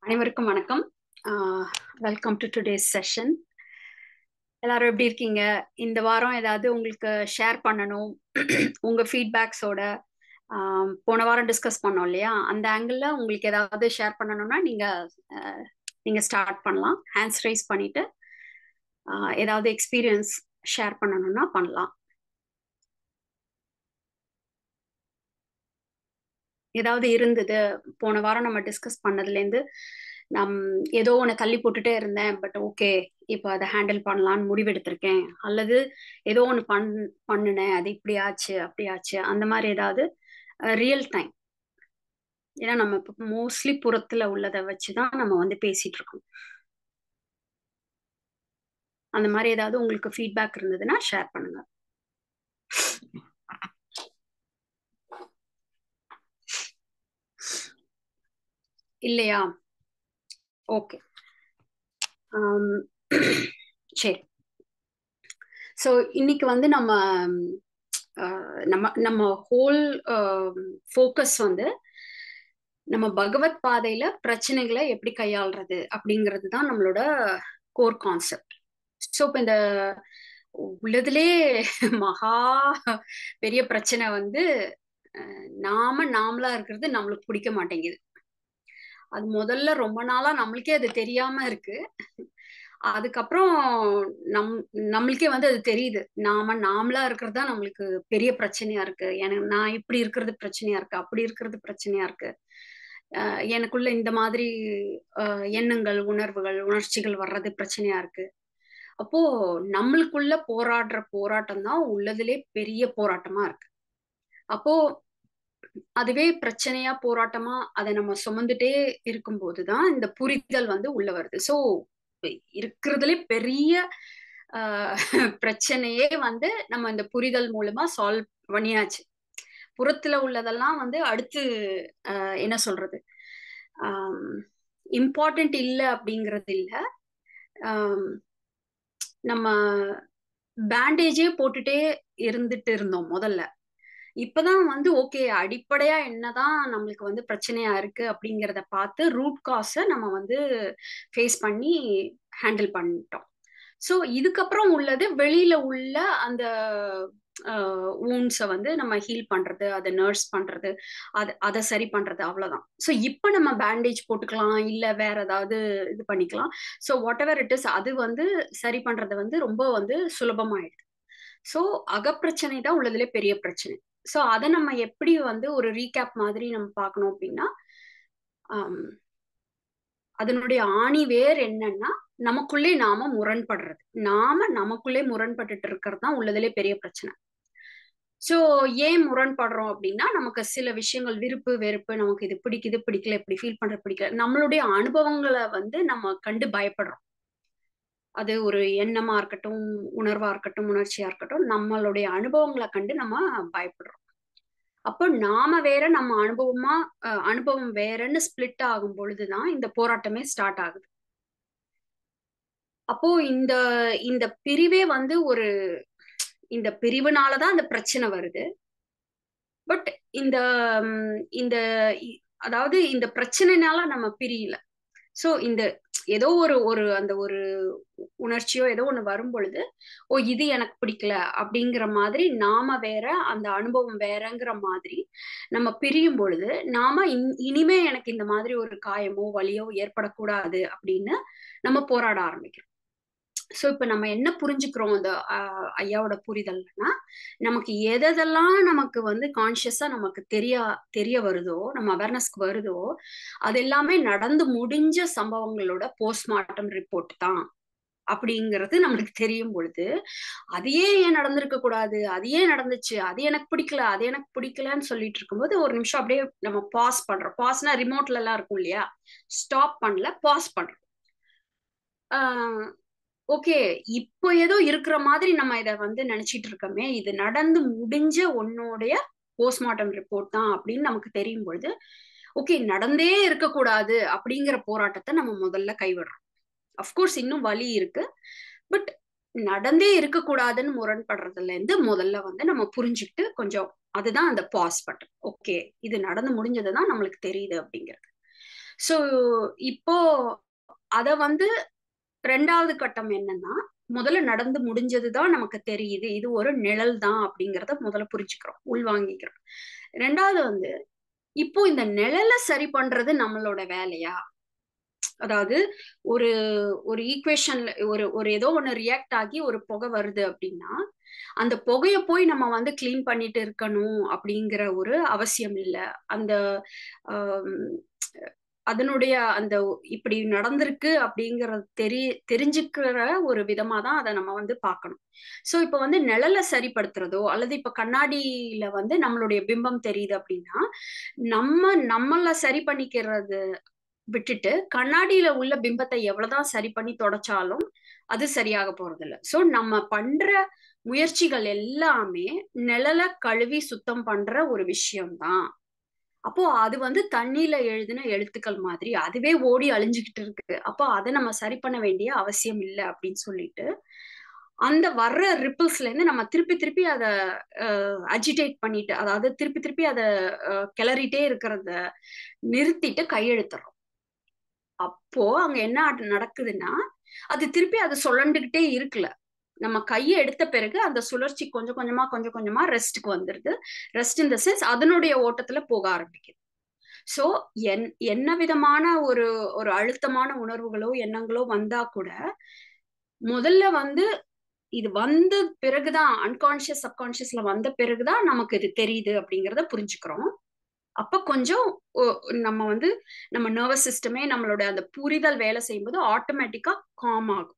அனைவருக்கும் வணக்கம். Welcome to today's session. எல்லாரும் எப்படி இருக்கீங்க? இந்த வாரம் ஏதாவது உங்களுக்கு ஷேர் பண்ணணும் உங்க ஃபீட்பேக்ஸோட. போன வாரம் டிஸ்கஸ் பண்ணோம் இல்லையா, அந்த ஆங்கிள் உங்களுக்கு ஏதாவது ஷேர் பண்ணணும்னா நீங்க ஸ்டார்ட் பண்ணலாம். ஹேண்ட்ஸ் ரைஸ் பண்ணிட்டு ஏதாவது எக்ஸ்பீரியன்ஸ் ஷேர் பண்ணணும்னா பண்ணலாம். ஏதாவது இருந்தது போன வாரம் நம்ம டிஸ்கஸ் பண்ணதுலேருந்து ஏதோ ஒன்று தள்ளி போட்டுட்டே இருந்தேன், பட் ஓகே இப்போ அதை ஹேண்டில் பண்ணலான்னு முடிவெடுத்திருக்கேன், அல்லது ஏதோ ஒன்று பண்ணினேன், அது இப்படி ஆச்சு அப்படி ஆச்சு, அந்த மாதிரி ஏதாவது ரியல் டைம். ஏன்னா நம்ம இப்போ மோஸ்ட்லி புறத்துல உள்ளதை வச்சுதான் நம்ம பேசிட்டு இருக்கோம். அந்த மாதிரி ஏதாவது உங்களுக்கு ஃபீட்பேக் இருந்ததுன்னா ஷேர் பண்ணுங்க. இல்லையா? ஓகே. சரி. ஸோ இன்னைக்கு நம்ம நம்ம நம்ம ஹோல் ஃபோக்கஸ் நம்ம பகவத் பாதையில பிரச்சனைகளை எப்படி கையாளுறது அப்படிங்கிறது தான் நம்மளோட கோர் கான்செப்ட். ஸோ இப்போ இந்த உள்ளதுலே மகா பெரிய பிரச்சனை நாமளா இருக்கிறது நம்மளுக்கு பிடிக்க மாட்டேங்குது. அது முதல்ல ரொம்ப நாளா நம்மளுக்கே அது தெரியாம இருக்கு. அதுக்கப்புறம் நம்மளுக்கே அது தெரியுது, நாமளா இருக்கிறது தான் நம்மளுக்கு பெரிய பிரச்சனையா இருக்கு. எனக்கு நான் இப்படி இருக்கிறது பிரச்சனையா இருக்கு, அப்படி இருக்கிறது பிரச்சனையா இருக்கு, எனக்குள்ள இந்த மாதிரி எண்ணங்கள், உணர்வுகள், உணர்ச்சிகள் வர்றது பிரச்சனையா இருக்கு. அப்போ நம்மளுக்குள்ள போராடுற போராட்டம் தான் உள்ளதுலே பெரிய போராட்டமா இருக்கு. அப்போ அதுவே பிரச்சனையா போராட்டமா அதை நம்ம சுமந்துட்டே இருக்கும்போதுதான் இந்த புரிதல் உள்ள வருது. சோ இருக்கிறதுலே பெரிய பிரச்சனையே நம்ம இந்த புரிதல் மூலமா சால்வ் பண்ணியாச்சு. புறத்துல உள்ளதெல்லாம் அடுத்து என்ன சொல்றது, இம்பார்ட்டன்ட் இல்லை அப்படிங்கிறது இல்லை. நம்ம பேண்டேஜே போட்டுட்டே இருந்துட்டு இருந்தோம் முதல்ல. இப்பதான் ஓகே, அடிப்படையா என்னதான் நம்மளுக்கு பிரச்சனையா இருக்கு அப்படிங்கிறத பார்த்து ரூட் காஸை நம்ம ஃபேஸ் பண்ணி ஹேண்டில் பண்ணிட்டோம். ஸோ இதுக்கப்புறம் உள்ளது வெளியில உள்ள அந்த ஊன்ஸை நம்ம ஹீல் பண்றது, அதை நர்ஸ் பண்றது, அதை சரி பண்றது, அவ்வளவுதான். ஸோ இப்போ நம்ம பேண்டேஜ் போட்டுக்கலாம், இல்ல வேற ஏதாவது இது பண்ணிக்கலாம். So whatever it is, அது சரி பண்றது ரொம்ப சுலபமாயிடுது. ஸோ அகப்பிரச்சனை தான் உள்ளதுல பெரிய பிரச்சனை. ஸோ அதை நம்ம எப்படி ஒரு ரீகேப் மாதிரி நம்ம பார்க்கணும் அப்படின்னா, அதனுடைய ஆணி வேர் என்னன்னா நமக்குள்ளே நாம முரண்படுறது. நமக்குள்ளே முரண்பட்டுட்டு இருக்கிறது தான் உள்ளதுலே பெரிய பிரச்சனை. ஸோ ஏன் முரண்படுறோம் அப்படின்னா, நமக்கு சில விஷயங்கள் விருப்பு வெறுப்பு, நமக்கு இது பிடிக்குது பிடிக்கல, இப்படி ஃபீல் பண்ற பிடிக்கல, நம்மளுடைய அனுபவங்களை நம்ம கண்டு பயப்படுறோம். அது ஒரு எண்ணமா இருக்கட்டும், உணர்வா இருக்கட்டும், உணர்ச்சியா இருக்கட்டும், நம்மளுடைய அனுபவங்களை கண்டு நம்ம பயப்படுறோம். அப்போ நாம வேற, நம்ம அனுபவம் வேறன்னு ஸ்பிளிட் ஆகும் பொழுதுதான் இந்த போராட்டமே ஸ்டார்ட் ஆகுது. அப்போ இந்த இந்த பிரிவே ஒரு இந்த பிரிவுனாலதான் அந்த பிரச்சனை வருது. பட் இந்த இந்த அதாவது இந்த பிரச்சனைனால நம்ம பிரியல. சோ இந்த ஏதோ அந்த ஒரு உணர்ச்சியோ ஏதோ ஒண்ணு வரும் பொழுது, ஓ இது எனக்கு பிடிக்கல அப்படிங்கிற மாதிரி, நாம வேற அந்த அனுபவம் வேறங்கிற மாதிரி நம்ம பிரியும் பொழுது, நாம இனிமே எனக்கு இந்த மாதிரி ஒரு காயமோ வலியோ ஏற்படக்கூடாது அப்படின்னு நம்ம போராட ஆரம்பிக்கிறோம். சோ இப்ப நம்ம என்ன புரிஞ்சுக்கிறோம் அந்த ஐயாவோட புரிதல்னா, நமக்கு எதெல்லாம் நமக்கு கான்சியஸா நமக்கு தெரிய வருதோ, நம்ம அவேர்னஸ்க்கு வருதோ, அது எல்லாமே நடந்து முடிஞ்ச சம்பவங்களோட போஸ்ட்மார்ட்டம் ரிப்போர்ட் தான் அப்படிங்கிறது நம்மளுக்கு தெரியும் பொழுது, அதையே ஏன் நடந்திருக்க கூடாது, அது ஏன் நடந்துச்சு, அது எனக்கு பிடிக்கல, அது எனக்கு பிடிக்கலன்னு சொல்லிட்டு இருக்கும்போது ஒரு நிமிஷம் அப்படியே நம்ம பாஸ் பண்றோம். பாஸ்னா ரிமோட்ல எல்லாம் இருக்கும் இல்லையா, ஸ்டாப் பண்ணல, பாஸ் பண்றோம். ஓகே, இப்போ ஏதோ இருக்கிற மாதிரி நம்ம இதை நினைச்சிட்டு இருக்கோமே, இது நடந்து முடிஞ்ச உன்னுடைய போஸ்ட்மார்ட்டம் ரிப்போர்ட் தான் அப்படின்னு நமக்கு தெரியும் பொழுது, ஓகே நடந்தே இருக்கக்கூடாது அப்படிங்கிற போராட்டத்தை நம்ம முதல்ல கைவிடுறோம். அஃப்கோர்ஸ் இன்னும் வலி இருக்கு, பட் நடந்தே இருக்கக்கூடாதுன்னு முரண்படுறதுல இருந்து முதல்ல நம்ம புரிஞ்சுக்கிட்டு கொஞ்சம், அதுதான் அந்த பாஸ் பட்டன். ஓகே, இது நடந்து முடிஞ்சதுதான் நம்மளுக்கு தெரியுது அப்படிங்கிறது. சோ இப்போ அத வந்து ரெண்டாவது கட்டம் என்னன்னா, முதல்ல நடந்து முடிஞ்சதுதான் நமக்கு தெரியுது. இது ஒரு நிழல் தான் அப்படிங்கிறத முதல்ல புரிஞ்சுக்கிறோம், உள்வாங்கிக்கிறோம். ரெண்டாவது வந்து இப்போ இந்த நிழல சரி பண்றது நம்மளோட வேலையா? அதாவது ஒரு ஒரு ஈக்குவேஷன்ல ஒரு ஒரு ஏதோ ஒண்ணு ரியாக்ட் ஆகி ஒரு புகை வருது அப்படின்னா, அந்த புகைய போய் நம்ம வந்து கிளீன் பண்ணிட்டு இருக்கணும் அப்படிங்கிற ஒரு அவசியம் இல்ல. அந்த ஆம், அதனுடைய அந்த இப்படி நடந்திருக்கு அப்படிங்கறது தெரிஞ்சுக்கிற ஒரு விதமா தான் அதை நம்ம வந்து பார்க்கணும். சோ இப்ப வந்து நிழலை சரிப்படுத்துறதோ அல்லது இப்ப கண்ணாடியில வந்து நம்மளுடைய பிம்பம் தெரியுது அப்படின்னா, நம்மள சரி பண்ணிக்கிறது விட்டுட்டு கண்ணாடியில உள்ள பிம்பத்தை எவ்வளவுதான் சரி பண்ணி தொடச்சாலும் அது சரியாக போறதில்ல. சோ நம்ம பண்ற முயற்சிகள் எல்லாமே நிழல கழுவி சுத்தம் பண்ற ஒரு விஷயம்தான். அப்போ அது வந்து தண்ணியில எழுதின எழுத்துக்கள் மாதிரி அதுவே ஓடி அழிஞ்சுகிட்டு இருக்கு. அப்போ அதை நம்ம சரி பண்ண வேண்டிய அவசியம் இல்லை அப்படின்னு சொல்லிட்டு அந்த வர்ற ரிப்பிள்ஸ்ல இருந்து நம்ம திருப்பி திருப்பி அதை அஜிடேட் பண்ணிட்டு, அதாவது திருப்பி திருப்பி அதை கிளறிட்டே இருக்கிறத நிறுத்திட்டு கையெழுத்துறோம். அப்போ அங்க என்ன நடக்குதுன்னா, அது திருப்பி அது சுழண்டுகிட்டே இருக்குல்ல. நம்ம கையை எடுத்த பிறகு அந்த சுழற்சி கொஞ்சம் கொஞ்சமா கொஞ்சம் கொஞ்சமா ரெஸ்ட்டுக்கு வந்துருது. ரெஸ்ட் இன் த சென்ஸ் அதனுடைய ஓட்டத்துல போக ஆரம்பிக்குது. சோ என்ன விதமான ஒரு ஒரு அழுத்தமான உணர்வுகளோ எண்ணங்களோ வந்தா கூட முதல்ல வந்து இது வந்த பிறகுதான் அன்கான்சியஸ் சப்கான்சியஸ்ல வந்த பிறகுதான் நமக்கு இது தெரியுது அப்படிங்கறத புரிஞ்சுக்கிறோம். அப்ப கொஞ்சம் நம்ம வந்து நம்ம நர்வஸ் சிஸ்டமே நம்மளோட அந்த புரிதல் வேலை செய்யும்போது ஆட்டோமேட்டிக்கா காம் ஆகும்.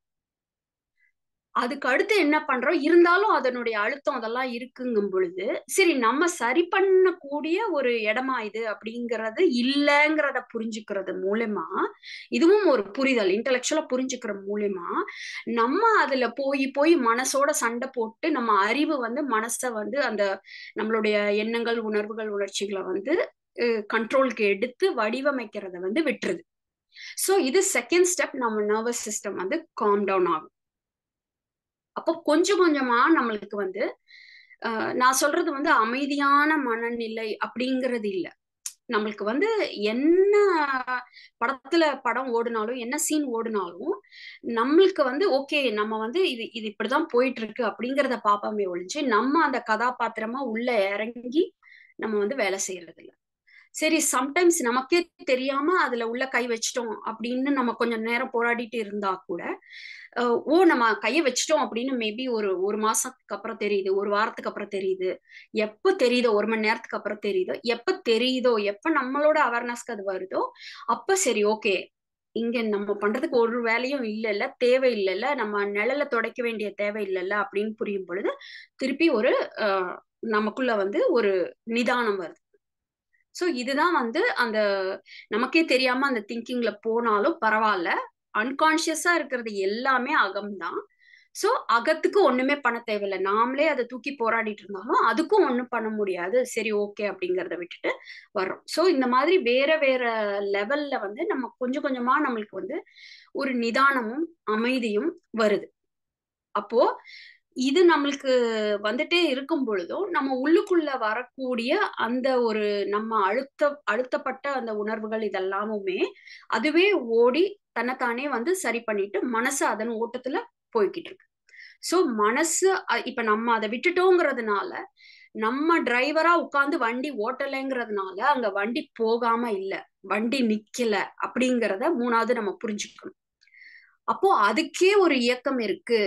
அதுக்கு அடுத்து என்ன பண்றோம், இருந்தாலும் அதனுடைய அழுத்தம் அதெல்லாம் இருக்குங்கும் பொழுது சரி நம்ம சரி பண்ணக்கூடிய ஒரு இடமா இது அப்படிங்கறது இல்லைங்கிறத புரிஞ்சுக்கிறது மூலமா, இதுவும் ஒரு புரிதல் இன்டெலெக்சுவலா புரிஞ்சுக்கிற மூலமா நம்ம அதுல போய் போய் மனசோட சண்டை போட்டு நம்ம அறிவு வந்து மனசை வந்து அந்த நம்மளுடைய எண்ணங்கள் உணர்வுகள் உணர்ச்சிகளை வந்து கண்ட்ரோலுக்கு எடுத்து வடிவமைக்கிறத வந்து விட்டுருது. சோ இது செகண்ட் ஸ்டெப், நம்ம நர்வஸ் சிஸ்டம் வந்து காம் டவுன் ஆகும். அப்போ கொஞ்சம் கொஞ்சமா நம்மளுக்கு வந்து நான் சொல்றது வந்து அமைதியான மனநிலை அப்படிங்கிறது இல்ல. நம்மளுக்கு வந்து என்ன படம் ஓடுனாலும் என்ன சீன் ஓடுனாலும் நம்மளுக்கு வந்து ஓகே நம்ம வந்து இது இது இப்படிதான் போயிட்டு இருக்கு அப்படிங்கிறத பாப்பாமே ஒழிஞ்சு நம்ம அந்த கதாபாத்திரமா உள்ள இறங்கி நம்ம வந்து வேலை செய்யறது இல்ல. சரி சம்டைம்ஸ் நமக்கே தெரியாம அதுல உள்ள கை வச்சிட்டோம் அப்படின்னு நம்ம கொஞ்சம் நேரம் போராடிட்டு இருந்தா கூட நம்ம கையை வச்சிட்டோம் அப்படின்னு மேபி ஒரு ஒரு மாசத்துக்கு அப்புறம் தெரியுது, ஒரு வாரத்துக்கு அப்புறம் தெரியுது, எப்ப தெரியுதோ ஒரு மணி நேரத்துக்கு அப்புறம் தெரியுதோ, எப்ப தெரியுதோ எப்ப நம்மளோட அவேர்னஸ்க்கு அது வருதோ அப்ப சரி ஓகே இங்க நம்ம பண்றதுக்கு ஒரு வேலையும் இல்லைல்ல, தேவை இல்லைல்ல, நம்ம நிழல துடைக்க வேண்டிய தேவை இல்லைல்ல அப்படின்னு புரியும் பொழுது திருப்பி ஒரு நமக்குள்ள வந்து ஒரு நிதானம் வருது. சோ இதுதான் வந்து அந்த நமக்கே தெரியாம அந்த திங்கிங்ல போனாலும் பரவாயில்ல, அன்கான்சியஸா இருக்கிறது எல்லாமே அகம்தான். சோ அகத்துக்கு ஒண்ணுமே பண்ண தேவையில்லை, நாமளே அதை தூக்கி போராடிட்டு இருந்தாலும் அதுக்கும் ஒண்ணும் பண்ண முடியாது, சரி ஓகே அப்படிங்கறத விட்டுட்டு வர்றோம். சோ இந்த மாதிரி வேற வேற லெவல்ல வந்து நம்ம கொஞ்சம் கொஞ்சமா நம்மளுக்கு வந்து ஒரு நிதானமும் அமைதியும் வருது. அப்போ இது நம்மளுக்கு வந்துட்டே இருக்கும் பொழுதும் நம்ம உள்ளுக்குள்ள வரக்கூடிய அந்த ஒரு நம்ம அழுத்தப்பட்ட அந்த உணர்வுகள் இதெல்லாமுமே அதுவே ஓடி தன்னைத்தானே வந்து சரி பண்ணிட்டு மனசு அதன் ஓட்டத்துல போய்கிட்டு இருக்கு. சோ மனசு இப்ப நம்ம அதை விட்டுட்டோங்கிறதுனால நம்ம டிரைவரா உட்கார்ந்து வண்டி ஓட்டலைங்கிறதுனால அங்க வண்டி போகாம இல்ல, வண்டி நிக்கல அப்படிங்கிறத மூணாவது நம்ம புரிஞ்சுக்கணும். அப்போ அதுக்கே ஒரு இயக்கம் இருக்கு,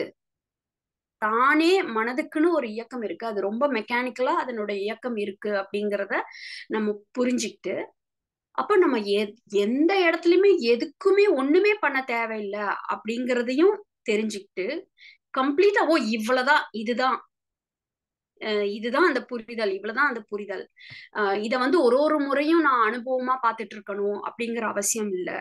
தானே மனதுக்குன்னு ஒரு இயக்கம் இருக்கு, அது ரொம்ப மெக்கானிக்கலா அதனுடைய இயக்கம் இருக்கு அப்படிங்கிறத நம்ம புரிஞ்சுக்கிட்டு அப்ப நம்ம எந்த இடத்துலயுமே எதுக்குமே ஒண்ணுமே பண்ண தேவையில்லை அப்படிங்கிறதையும் தெரிஞ்சுக்கிட்டு கம்ப்ளீட்டா இவ்வளவுதான் இதுதான் இதுதான் அந்த புரிதல், இவ்வளவுதான் அந்த புரிதல், இத வந்து ஒரு ஒரு முறையும் நான் அனுபவமா பார்த்துட்டு இருக்கணும் அப்படிங்கிற அவசியம் இல்லை.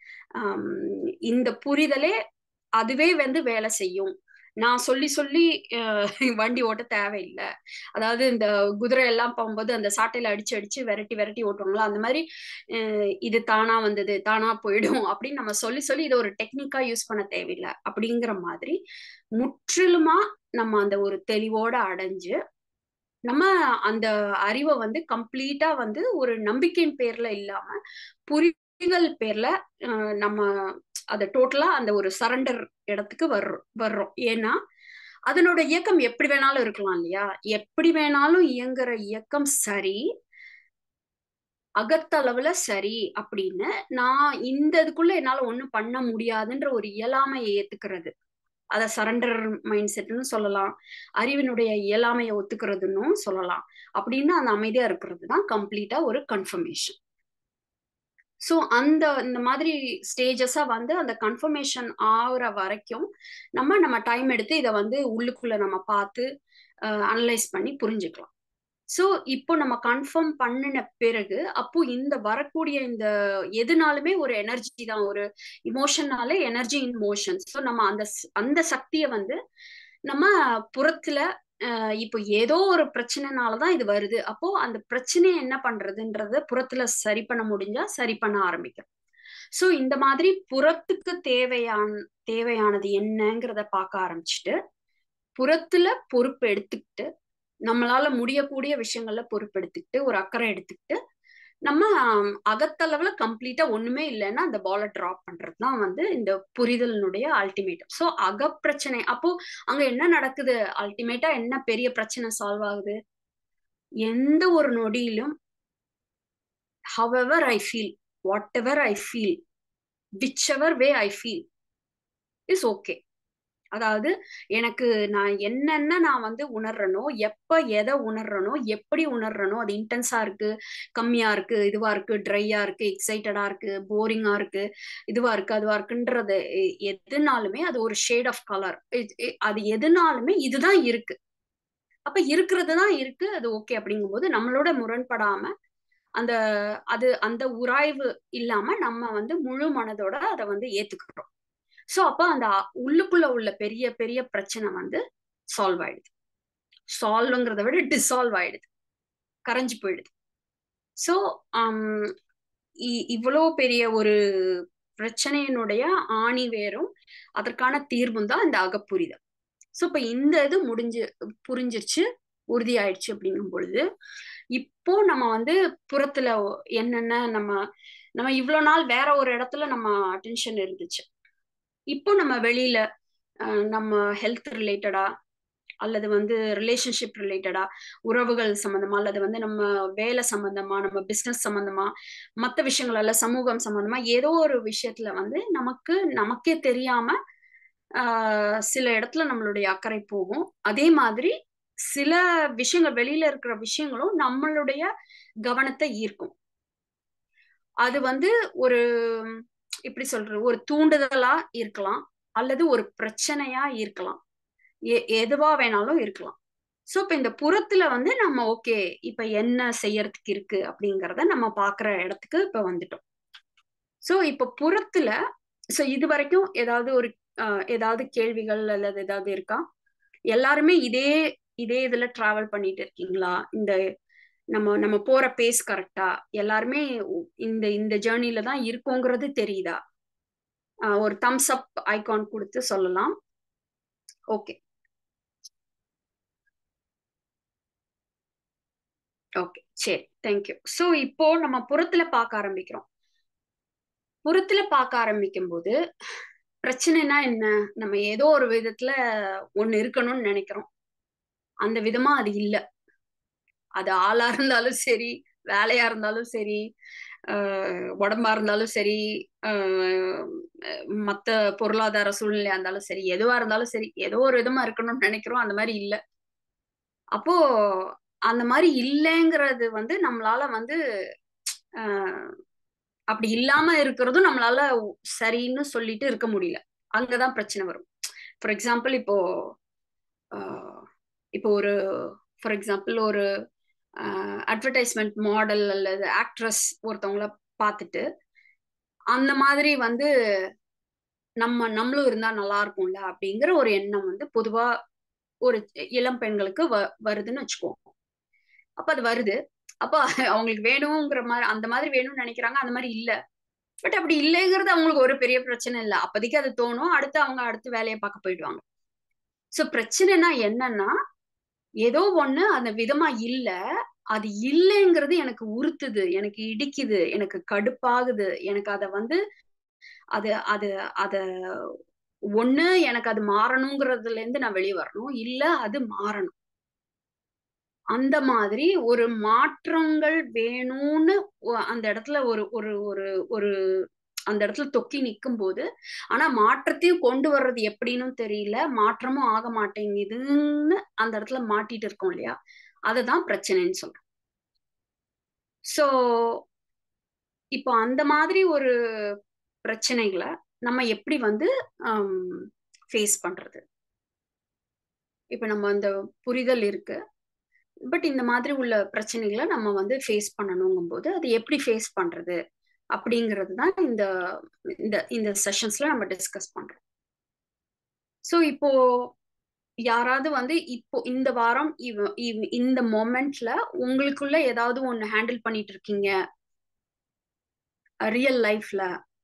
இந்த புரிதலே அதுவே வந்து வேலை செய்யும். நான் சொல்லி சொல்லி வண்டி ஓட்ட தேவையில்லை. அதாவது இந்த குதிரை எல்லாம் போகும்போது அந்த சாட்டையில அடிச்சு அடிச்சு விரட்டி விரட்டி ஓட்டுவாங்களா, அந்த மாதிரி இது தானா வந்தது தானா போயிடும் அப்படின்னு நம்ம சொல்லி சொல்லி இதை ஒரு டெக்னிக்கா யூஸ் பண்ண தேவையில்லை அப்படிங்கிற மாதிரி முற்றிலுமா நம்ம அந்த ஒரு தெளிவோட அடைஞ்சு நம்ம அந்த அறிவை வந்து கம்ப்ளீட்டா வந்து ஒரு நம்பிக்கையின் பேர்ல இல்லாம புரி புரிதல் பேர்ல நம்ம அதை டோட்டலா அந்த ஒரு சரண்டர் இடத்துக்கு வர்றோம். ஏன்னா அதனோட இயக்கம் எப்படி வேணாலும் இருக்கலாம் இல்லையா? எப்படி வேணாலும் இயங்குற இயக்கம் சரி, அகத்தளவுல சரி அப்படின்னு நான் இந்த இதுக்குள்ள என்னால ஒண்ணும் பண்ண முடியாதுன்ற ஒரு இயலாமையை ஏத்துக்கிறது, அத சரண்டர் மைண்ட் செட்னு சொல்லலாம், அறிவினுடைய இயலாமையை ஒத்துக்கிறதுன்னு சொல்லலாம். அப்படின்னு அந்த அமைதியா இருக்கிறது தான் கம்ப்ளீட்டா ஒரு கன்ஃபர்மேஷன். ஸோ இந்த மாதிரி ஸ்டேஜஸா வந்து அந்த கன்ஃபர்மேஷன் ஆகுற வரைக்கும் நம்ம டைம் எடுத்து இதை வந்து உள்ளுக்குள்ள நம்ம பார்த்து அனலைஸ் பண்ணி புரிஞ்சுக்கலாம். ஸோ இப்போ நம்ம கன்ஃபார்ம் பண்ணின பிறகு அப்போ இந்த வரக்கூடிய இந்த எதுனாலுமே ஒரு எனர்ஜி தான், ஒரு இமோஷன்னாலே எனர்ஜி இன் மோஷன். ஸோ நம்ம அந்த சக்தியை வந்து நம்ம புறத்துல இப்போ ஏதோ ஒரு பிரச்சனைனாலதான் இது வருது, அப்போ அந்த பிரச்சனையை என்ன பண்றதுன்றத புறத்துல சரி பண்ண முடிஞ்சா சரி பண்ண ஆரம்பிக்கும். ஸோ இந்த மாதிரி புறத்துக்கு தேவையானது என்னங்கிறத பார்க்க ஆரம்பிச்சுட்டு புறத்துல பொறுப்பு எடுத்துக்கிட்டு நம்மளால முடியக்கூடிய விஷயங்கள்ல பொறுப்பெடுத்துக்கிட்டு ஒரு அக்கறை எடுத்துக்கிட்டு நம்ம அகத்தளவுல கம்ப்ளீட்டா ஒண்ணுமே இல்லைன்னா அந்த பாலை டிராப் பண்றதுதான் வந்து இந்த புரிதலினுடைய அல்டிமேட்டம். ஸோ அகப்பிரச்சனை அப்போ அங்க என்ன நடக்குது, அல்டிமேட்டா என்ன பெரிய பிரச்சனை சால்வ் ஆகுது? எந்த ஒரு நொடியிலும் however I feel, whatever I feel, whichever way I feel is okay. அதாவது எனக்கு நான் என்னென்ன நான் வந்து உணர்றனோ, எப்ப எதை உணர்றனோ, எப்படி உணர்றனோ, அது இன்டென்ஸா இருக்கு, கம்மியா இருக்கு, இதுவா இருக்கு, ட்ரையா இருக்கு, எக்ஸைட்டடா இருக்கு, போரிங்கா இருக்கு, இதுவா இருக்கு, அதுவா இருக்குன்றது எதுனாலுமே அது ஒரு ஷேட் ஆஃப் கலர். அது எதுனாலுமே இதுதான் இருக்கு. அப்ப இருக்கிறது தான் இருக்கு, அது ஓகே அப்படிங்கும்போது நம்மளோட முரண்படாம அந்த அந்த உராய்வு இல்லாம நம்ம வந்து முழு மனதோட அதை வந்து ஏத்துக்கிறோம். சோ அப்ப அந்த உள்ளுக்குள்ள உள்ள பெரிய பெரிய பிரச்சனை வந்து சால்வ் ஆயிடுது. சால்வ்ங்கிறத விட டிசால்வ் ஆயிடுது, கரைஞ்சு போயிடுது. சோ இவ்வளோ பெரிய ஒரு பிரச்சனையினுடைய ஆணி வேரும் அதற்கான தீர்வும் தான் இந்த அகப்புரிதல். சோ இப்ப இந்த இது புரிஞ்சிருச்சு, உறுதி ஆயிடுச்சு அப்படிங்கும் பொழுது இப்போ நம்ம வந்து புறத்துல என்னென்ன நம்ம இவ்வளவு நாள் வேற ஒரு இடத்துல நம்ம அட்டென்ஷன் இருந்துச்சு, இப்போ நம்ம வெளியில நம்ம ஹெல்த் ரிலேட்டடா அல்லது வந்து ரிலேஷன்ஷிப் ரிலேட்டடா, உறவுகள் சம்பந்தமா, அல்லது வந்து நம்ம வேலை சம்பந்தமா, நம்ம பிசினஸ் சம்பந்தமா, மற்ற விஷயங்கள் அல்ல சமூகம் சம்பந்தமா ஏதோ ஒரு விஷயத்துல வந்து நமக்கே தெரியாம சில இடத்துல நம்மளுடைய அக்கறை போகும். அதே மாதிரி சில விஷயங்கள் வெளியில இருக்கிற விஷயங்களும் நம்மளுடைய கவனத்தை ஈர்க்கும். அது வந்து ஒரு இப்படி சொல்றது ஒரு தூண்டுதலா இருக்கலாம், அல்லது ஒரு பிரச்சனையா இருக்கலாம், எதுவா வேணாலும் இருக்கலாம். சோ இப்ப இந்த புறத்துல வந்து நம்ம ஓகே இப்ப என்ன செய்யறதுக்கு இருக்கு அப்படிங்கறத நம்ம பாக்குற இடத்துக்கு இப்ப வந்துட்டோம். சோ இப்ப புறத்துல இது வரைக்கும் ஏதாவது கேள்விகள் அல்லது ஏதாவது இருக்கா? எல்லாருமே இதே இதுல டிராவல் பண்ணிட்டு இருக்கீங்களா? இந்த நம்ம போற பேஸ் கரெக்டா? எல்லாருமே இந்த ஜேர்னில தான் இருக்கோங்கிறது தெரியுதா? ஒரு தம்ஸ் அப் ஐகான் கொடுத்து சொல்லலாம். ஓகே ஓகே சரி, தேங்க்யூ. ஸோ இப்போ நம்ம புறத்துல பார்க்க ஆரம்பிக்கிறோம். புறத்துல பார்க்க ஆரம்பிக்கும் போது பிரச்சனைனா என்ன? நம்ம ஏதோ ஒரு விதத்துல ஒண்ணு இருக்கணும்னு நினைக்கிறோம், அந்த விதமா அது இல்ல. அது ஆளா இருந்தாலும் சரி, வேலையா இருந்தாலும் சரி, உடம்பா இருந்தாலும் சரி, மத்த பொருளாதார சூழ்நிலையா இருந்தாலும் சரி, எதுவா இருந்தாலும் சரி, ஏதோ ஒரு விதமா இருக்கணும்னு நினைக்கிறோம், அந்த மாதிரி இல்ல. அப்போ அந்த மாதிரி இல்லைங்கிறது வந்து நம்மளால வந்து அப்படி இல்லாம இருக்கிறதும் நம்மளால சரின்னு சொல்லிட்டு இருக்க முடியல. அங்கதான் பிரச்சனை வரும். ஃபார் எக்ஸாம்பிள் இப்போ ஒரு ஃபார் எக்ஸாம்பிள் ஒரு அட்வர்டைஸ்மெண்ட் மாடல் அல்லது ஆக்ட்ரஸ் ஒருத்தவங்கள பார்த்துட்டு அந்த மாதிரி வந்து நம்மளும் இருந்தா நல்லா இருக்கும்ல அப்படிங்கிற ஒரு எண்ணம் வந்து பொதுவா ஒரு இளம் பெண்களுக்கு வருதுன்னு வச்சுக்குவோம். அப்ப அது வருது, அப்ப அவங்களுக்கு வேணுங்கிற மாதிரி அந்த மாதிரி வேணும்னு நினைக்கிறாங்க, அந்த மாதிரி இல்ல. பட் அப்படி இல்லைங்கிறது அவங்களுக்கு ஒரு பெரிய பிரச்சனை இல்லை, அப்போதைக்கு அது தோணும், அடுத்து வேலையை பார்க்க போயிடுவாங்க. சோ பிரச்சனைனா என்னன்னா ஏதோ ஒண்ணு அந்த விதமா இல்ல, அது இல்லைங்கிறது எனக்கு உறுத்துது, எனக்கு இடிக்குது, எனக்கு கடுப்பாகுது. எனக்கு அத வந்து அது அது அத ஒண்ணு எனக்கு அது மாறணுங்கிறதுல இருந்து நான் வெளிய வரணும். இல்ல அது மாறணும். அந்த மாதிரி ஒரு மாற்றங்கள் வேணும்னு அந்த இடத்துல ஒரு ஒரு ஒரு ஒரு அந்த இடத்துல தொக்கி நிக்கும்போது, ஆனா மாற்றத்தையும் கொண்டு வர்றது எப்படின்னும் தெரியல. மாற்றமும் ஆக மாட்டேங்குதுன்னு அந்த இடத்துல மாட்டிட்டு இருக்கோம் இல்லையா? அதுதான் பிரச்சனைன்னு சொல்றேன். சோ, இப்போ அந்த மாதிரி ஒரு பிரச்சனைகள நம்ம எப்படி வந்து ஃபேஸ் பண்றது? இப்ப நம்ம அந்த புரிதல் இருக்கு. பட் இந்த மாதிரி உள்ள பிரச்சனைகள நம்ம வந்து ஃபேஸ் பண்ணணுங்கும்போது, அது எப்படி ஃபேஸ் பண்றது? அப்படிங்கிறது தான் இந்த இந்த இந்த செஷன்ஸ்ல நம்ம டிஸ்கஸ் பண்றோம். சோ இப்போ யாராவது வந்து இப்போ இந்த வாரம் இந்த மொமெண்ட்ல உங்களுக்குள்ள ஏதாவது ஒண்ணு ஹேண்டில் பண்ணிட்டு இருக்கீங்க ரியல் லைஃப்ல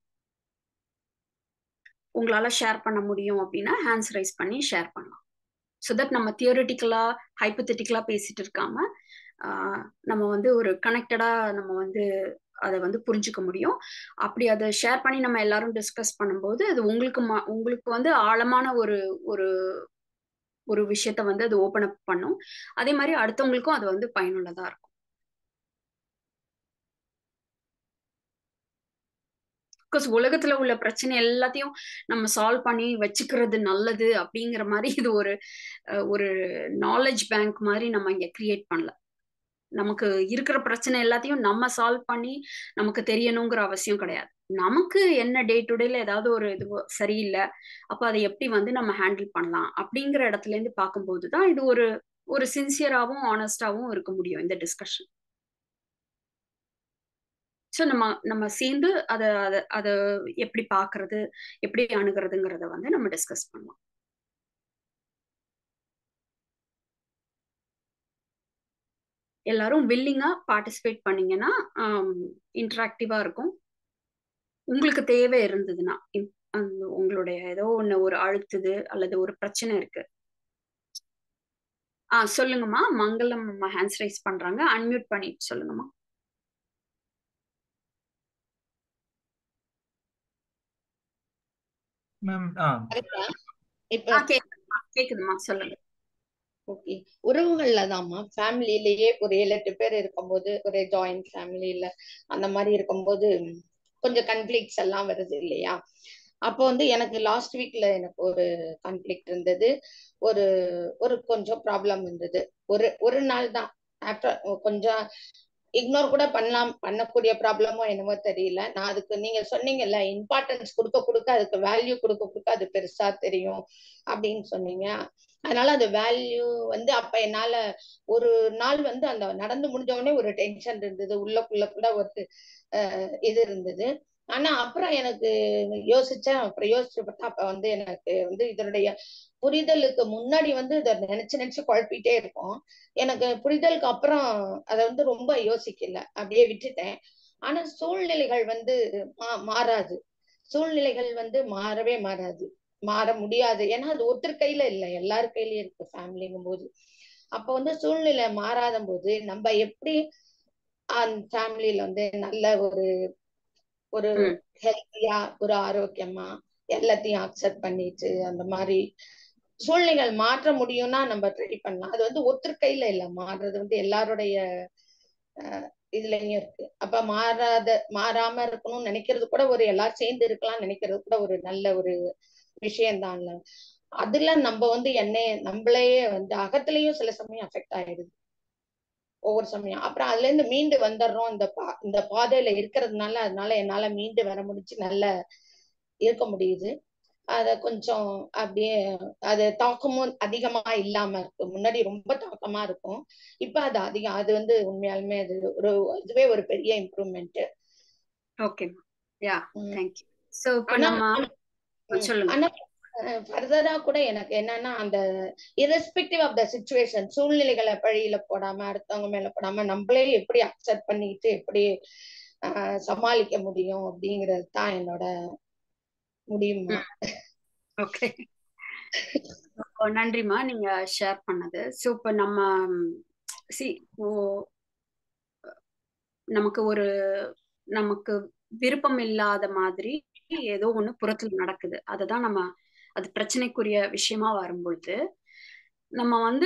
உங்களால ஷேர் பண்ண முடியும் அப்படின்னா ஹேண்ட்ஸ் ரைஸ் பண்ணி ஷேர் பண்ணலாம். ஸோ தட் நம்ம தியரிட்டிக்கலா ஹைப்போதெட்டிக்கலா பேசிட்டு இருக்காம நம்ம வந்து ஒரு கனெக்டடா நம்ம வந்து அதை வந்து புரிஞ்சுக்க முடியும். அப்படி அதை ஷேர் பண்ணி நம்ம எல்லாரும் டிஸ்கஸ் பண்ணும்போது அது உங்களுக்கு வந்து ஆழமான ஒரு ஒரு ஒரு விஷயத்த வந்து அது ஓபன் அப் பண்ணும். அதே மாதிரி அடுத்தவங்களுக்கும் அது வந்து பயனுள்ளதா இருக்கும். பிகாஸ் உலகத்துல உள்ள பிரச்சனை எல்லாத்தையும் நம்ம சால்வ் பண்ணி வச்சுக்கிறது நல்லது அப்படிங்கிற மாதிரி இது ஒரு ஒரு நாலேஜ் பேங்க் மாதிரி நம்ம இங்க கிரியேட் பண்ணல. நமக்கு இருக்கிற பிரச்சனை எல்லாத்தையும் நம்ம சால்வ் பண்ணி நமக்கு தெரியணுங்கிற அவசியம் கிடையாது. நமக்கு என்ன டே டு டேல ஏதாவது ஒரு இது சரியில்லை, அப்ப அதை எப்படி வந்து நம்ம ஹேண்டில் பண்ணலாம் அப்படிங்கிற இடத்துல இருந்து பார்க்கும்போது தான் இது ஒரு ஒரு சின்சியராகவும் ஆனஸ்டாவும் இருக்க முடியும் இந்த டிஸ்கஷன். ஸோ நம்ம நம்ம சேர்ந்து அதை அதை அதை எப்படி பார்க்கறது, எப்படி அணுகிறதுங்கிறத வந்து நம்ம டிஸ்கஸ் பண்ணலாம். எல்லாரும் வில்லிங்கா பார்ட்டிசிபேட் பண்ணீங்கன்னா இன்டராக்டிவா இருக்கும். உங்களுக்கு தேவை இருந்ததுன்னா உங்களுடைய ஏதோ ஒண்ணு ஒரு அழுத்துது அல்லது ஒரு பிரச்சனை இருக்கு. சொல்லுங்கம்மா. மங்களம் அம்மா ஹேண்ட்ஸ் ரைஸ் பண்றாங்க. அன்மியூட் பண்ணிட்டு சொல்லுங்கம்மா. மேம் இப்ப கேக்குதுமா, சொல்லுங்க. ஓகே, உறவுகள்ல தான்மா, ஃபேமிலிலேயே ஒரு 7-8 பேர் இருக்கும்போது, ஒரு ஜாயிண்ட் ஃபேமிலியில அந்த மாதிரி இருக்கும்போது கொஞ்சம் கன்ஃபிளிக்ட்ஸ் எல்லாம் வருது இல்லையா? அப்போ வந்து எனக்கு லாஸ்ட் வீக்ல எனக்கு ஒரு கான்ஃபிளிக்ட் இருந்தது, ஒரு ஒரு கொஞ்சம் ப்ராப்ளம் இருந்தது. ஒரு நாள் தான். ஆஃப்டர் கொஞ்சம் இக்னோர் கூட பண்ணக்கூடிய ப்ராப்ளமோ என்னமோ தெரியல. நான் அதுக்கு நீங்க சொன்னீங்கல்ல, இம்பார்ட்டன்ஸ் கொடுக்க கொடுக்க அதுக்கு வேல்யூ கொடுக்க கொடுக்க அது பெருசா தெரியும் அப்படின்னு சொன்னீங்க. அதனால அந்த வேல்யூ வந்து அப்ப என்னால ஒரு நாள் வந்து அந்த நடந்து முடிஞ்ச உடனே ஒரு டென்ஷன் இருந்தது, உள்ளக்குள்ள கூட ஒரு இது இருந்தது. ஆனா அப்புறம் எனக்கு யோசிச்சேன். அப்புறம் யோசிச்சு பார்த்தா அப்ப வந்து எனக்கு வந்து இதனுடைய புரிதலுக்கு முன்னாடி வந்து இதை நினைச்சு நினைச்சு குழப்பிட்டே இருக்கும். எனக்கு புரிதலுக்கு அப்புறம் அதை வந்து ரொம்ப யோசிக்கல, அப்படியே விட்டுட்டேன். ஆனா சூழ்நிலைகள் வந்து மாறாது. சூழ்நிலைகள் வந்து மாறவே மாறாது, மாற முடியாது. ஏன்னா அது ஒருத்தர் கையில இல்லை, எல்லார் கையிலயும் இருக்கு ஃபேமிலிங்கும் போது. அப்ப வந்து சூழ்நிலை மாறாத போது நம்ம எப்படி அந்த ஃபேமிலியில வந்து நல்ல ஒரு ஒரு ஹெல்த்தியா ஒரு ஆரோக்கியமா எல்லாத்தையும் அக்செப்ட் பண்ணிட்டு அந்த மாதிரி சூழ்நிலைகள் மாற்ற முடியும்னா நம்ம ட்ரை பண்ணலாம். அது வந்து ஒருத்தர் கையில இல்ல, மாறுறது வந்து எல்லாருடைய இதுலயும் இருக்கு. அப்ப மாறாம இருக்கணும்னு நினைக்கிறது கூட ஒரு எல்லாரும் சேர்ந்து இருக்கலாம்னு நினைக்கிறது கூட ஒரு நல்ல ஒரு விஷயம்தான். அதுல நம்ம வந்து நம்மளையே வந்து அகத்திலையும் சில சமயம் அஃபெக்ட் ஆயிடுது ஒவ்வொரு சமயம். அப்புறம் அதுல இருந்து மீண்டு வந்துடுறோம். இந்த பாதையில இருக்கிறதுனால அதனால என்னால மீண்டு வர முடிச்சு நல்ல இருக்க முடியுது. அத கொஞ்சம் அப்படியே அது தாக்கமும் அதிகமா இல்லாம இருக்கு. முன்னாடி ரொம்ப தாக்கமா இருக்கும், இப்ப அது அதிகம். அது வந்து உண்மையாலுமே அது இதுவே ஒரு பெரிய improvement. Okay, yeah, thank you. So இப்போ ஆனா சொல்லுங்க. ஆனா ஃபர்தரா கூட எனக்கு என்னன்னா, அந்த இரஸ்பெக்டிவ் ஆஃப் த சிச்சுவேஷன், சூழ்நிலைகளை பழியில போடாம அடுத்தவங்க மேல போடாம நம்மளே எப்படி அக்செப்ட் பண்ணிட்டு எப்படி சமாளிக்க முடியும் அப்படிங்கிறது தான் என்னோட முடியுமா. ஓகே, நன்றிமா நீங்க ஷேர் பண்ணது. சோ இப்போ நம்ம நமக்கு விருப்பம் இல்லாத மாதிரி ஏதோ ஒண்ணு புறத்துல நடக்குது. அதுதான் அது பிரச்சனைக்குரிய விஷயமா வரும்பொழுது நம்ம வந்து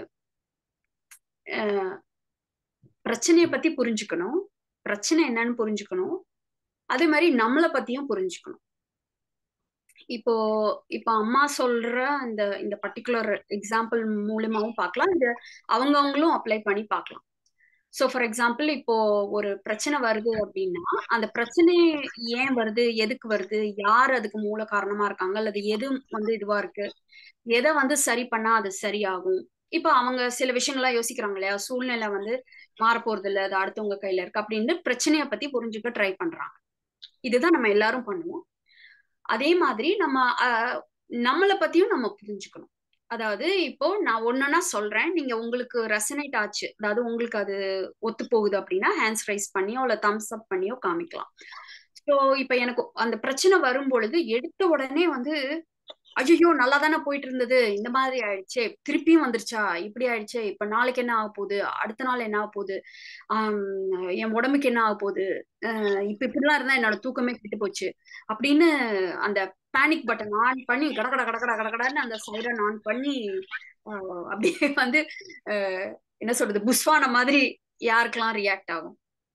பிரச்சனைய பத்தி புரிஞ்சுக்கணும், பிரச்சனை என்னன்னு புரிஞ்சுக்கணும், அதே மாதிரி நம்மளை பத்தியும் புரிஞ்சுக்கணும். இப்போ அம்மா சொல்ற இந்த இந்த பர்டிகுலர் எக்ஸாம்பிள் மூலியமாவும் பார்க்கலாம், இது அவங்களும் அப்ளை பண்ணி பார்க்கலாம். ஸோ ஃபார் எக்ஸாம்பிள் இப்போ ஒரு பிரச்சனை வருது அப்படின்னா அந்த பிரச்சனை ஏன் வருது, எதுக்கு வருது, யார் அதுக்கு மூல காரணமா இருக்காங்க, அல்லது எது இதுவா இருக்கு, எதை சரி பண்ணா அது சரியாகும். இப்ப அவங்க சில விஷயங்கள்லாம் யோசிக்கிறாங்க இல்லையா, சூழ்நிலை மாற போறது இல்லை, அது அடுத்தவங்க கையில இருக்கு அப்படின்னு பிரச்சனைய பத்தி புரிஞ்சுக்க ட்ரை பண்றாங்க. இதுதான் நம்ம எல்லாரும் பண்ணுவோம். அதே மாதிரி நம்மளை பத்தியும் நம்ம புரிஞ்சுக்கணும். அதாவது இப்போ நான் ஒன்னொன்னா சொல்றேன், நீங்க உங்களுக்கு ரெசனேட் ஆச்சு, அதாவது உங்களுக்கு அது ஒத்து போகுது அப்படின்னா ஹேண்ட்ஸ் ரைஸ் பண்ணியோ இல்ல தம்ஸ் அப் பண்ணியோ காமிக்கலாம். ஸோ இப்ப எனக்கு அந்த பிரச்சனை வரும் பொழுது எடுத்த உடனே ஐயோ நல்லா தானே போயிட்டு இருந்தது, இந்த மாதிரி ஆயிடுச்சே, திருப்பியும் வந்துருச்சா, இப்படி ஆயிடுச்சே, இப்ப நாளைக்கு என்ன ஆக போகுது, அடுத்த நாள் என்ன ஆக போகுது, என் உடம்புக்கு என்ன ஆக போகுது, இப்ப இப்படிலாம் இருந்தா என்னோட தூக்கமே கெட்டு போச்சு அப்படின்னு அந்த பேனிக் பட்டன் ஆன் பண்ணி கடகட கடகட கடகடன்னு அந்த சைரன் ஆன் பண்ணி அப்படியே என்ன சொல்றது, புஷ்வான மாதிரி யாருக்கெல்லாம் ரியாக்ட் ஆகும்?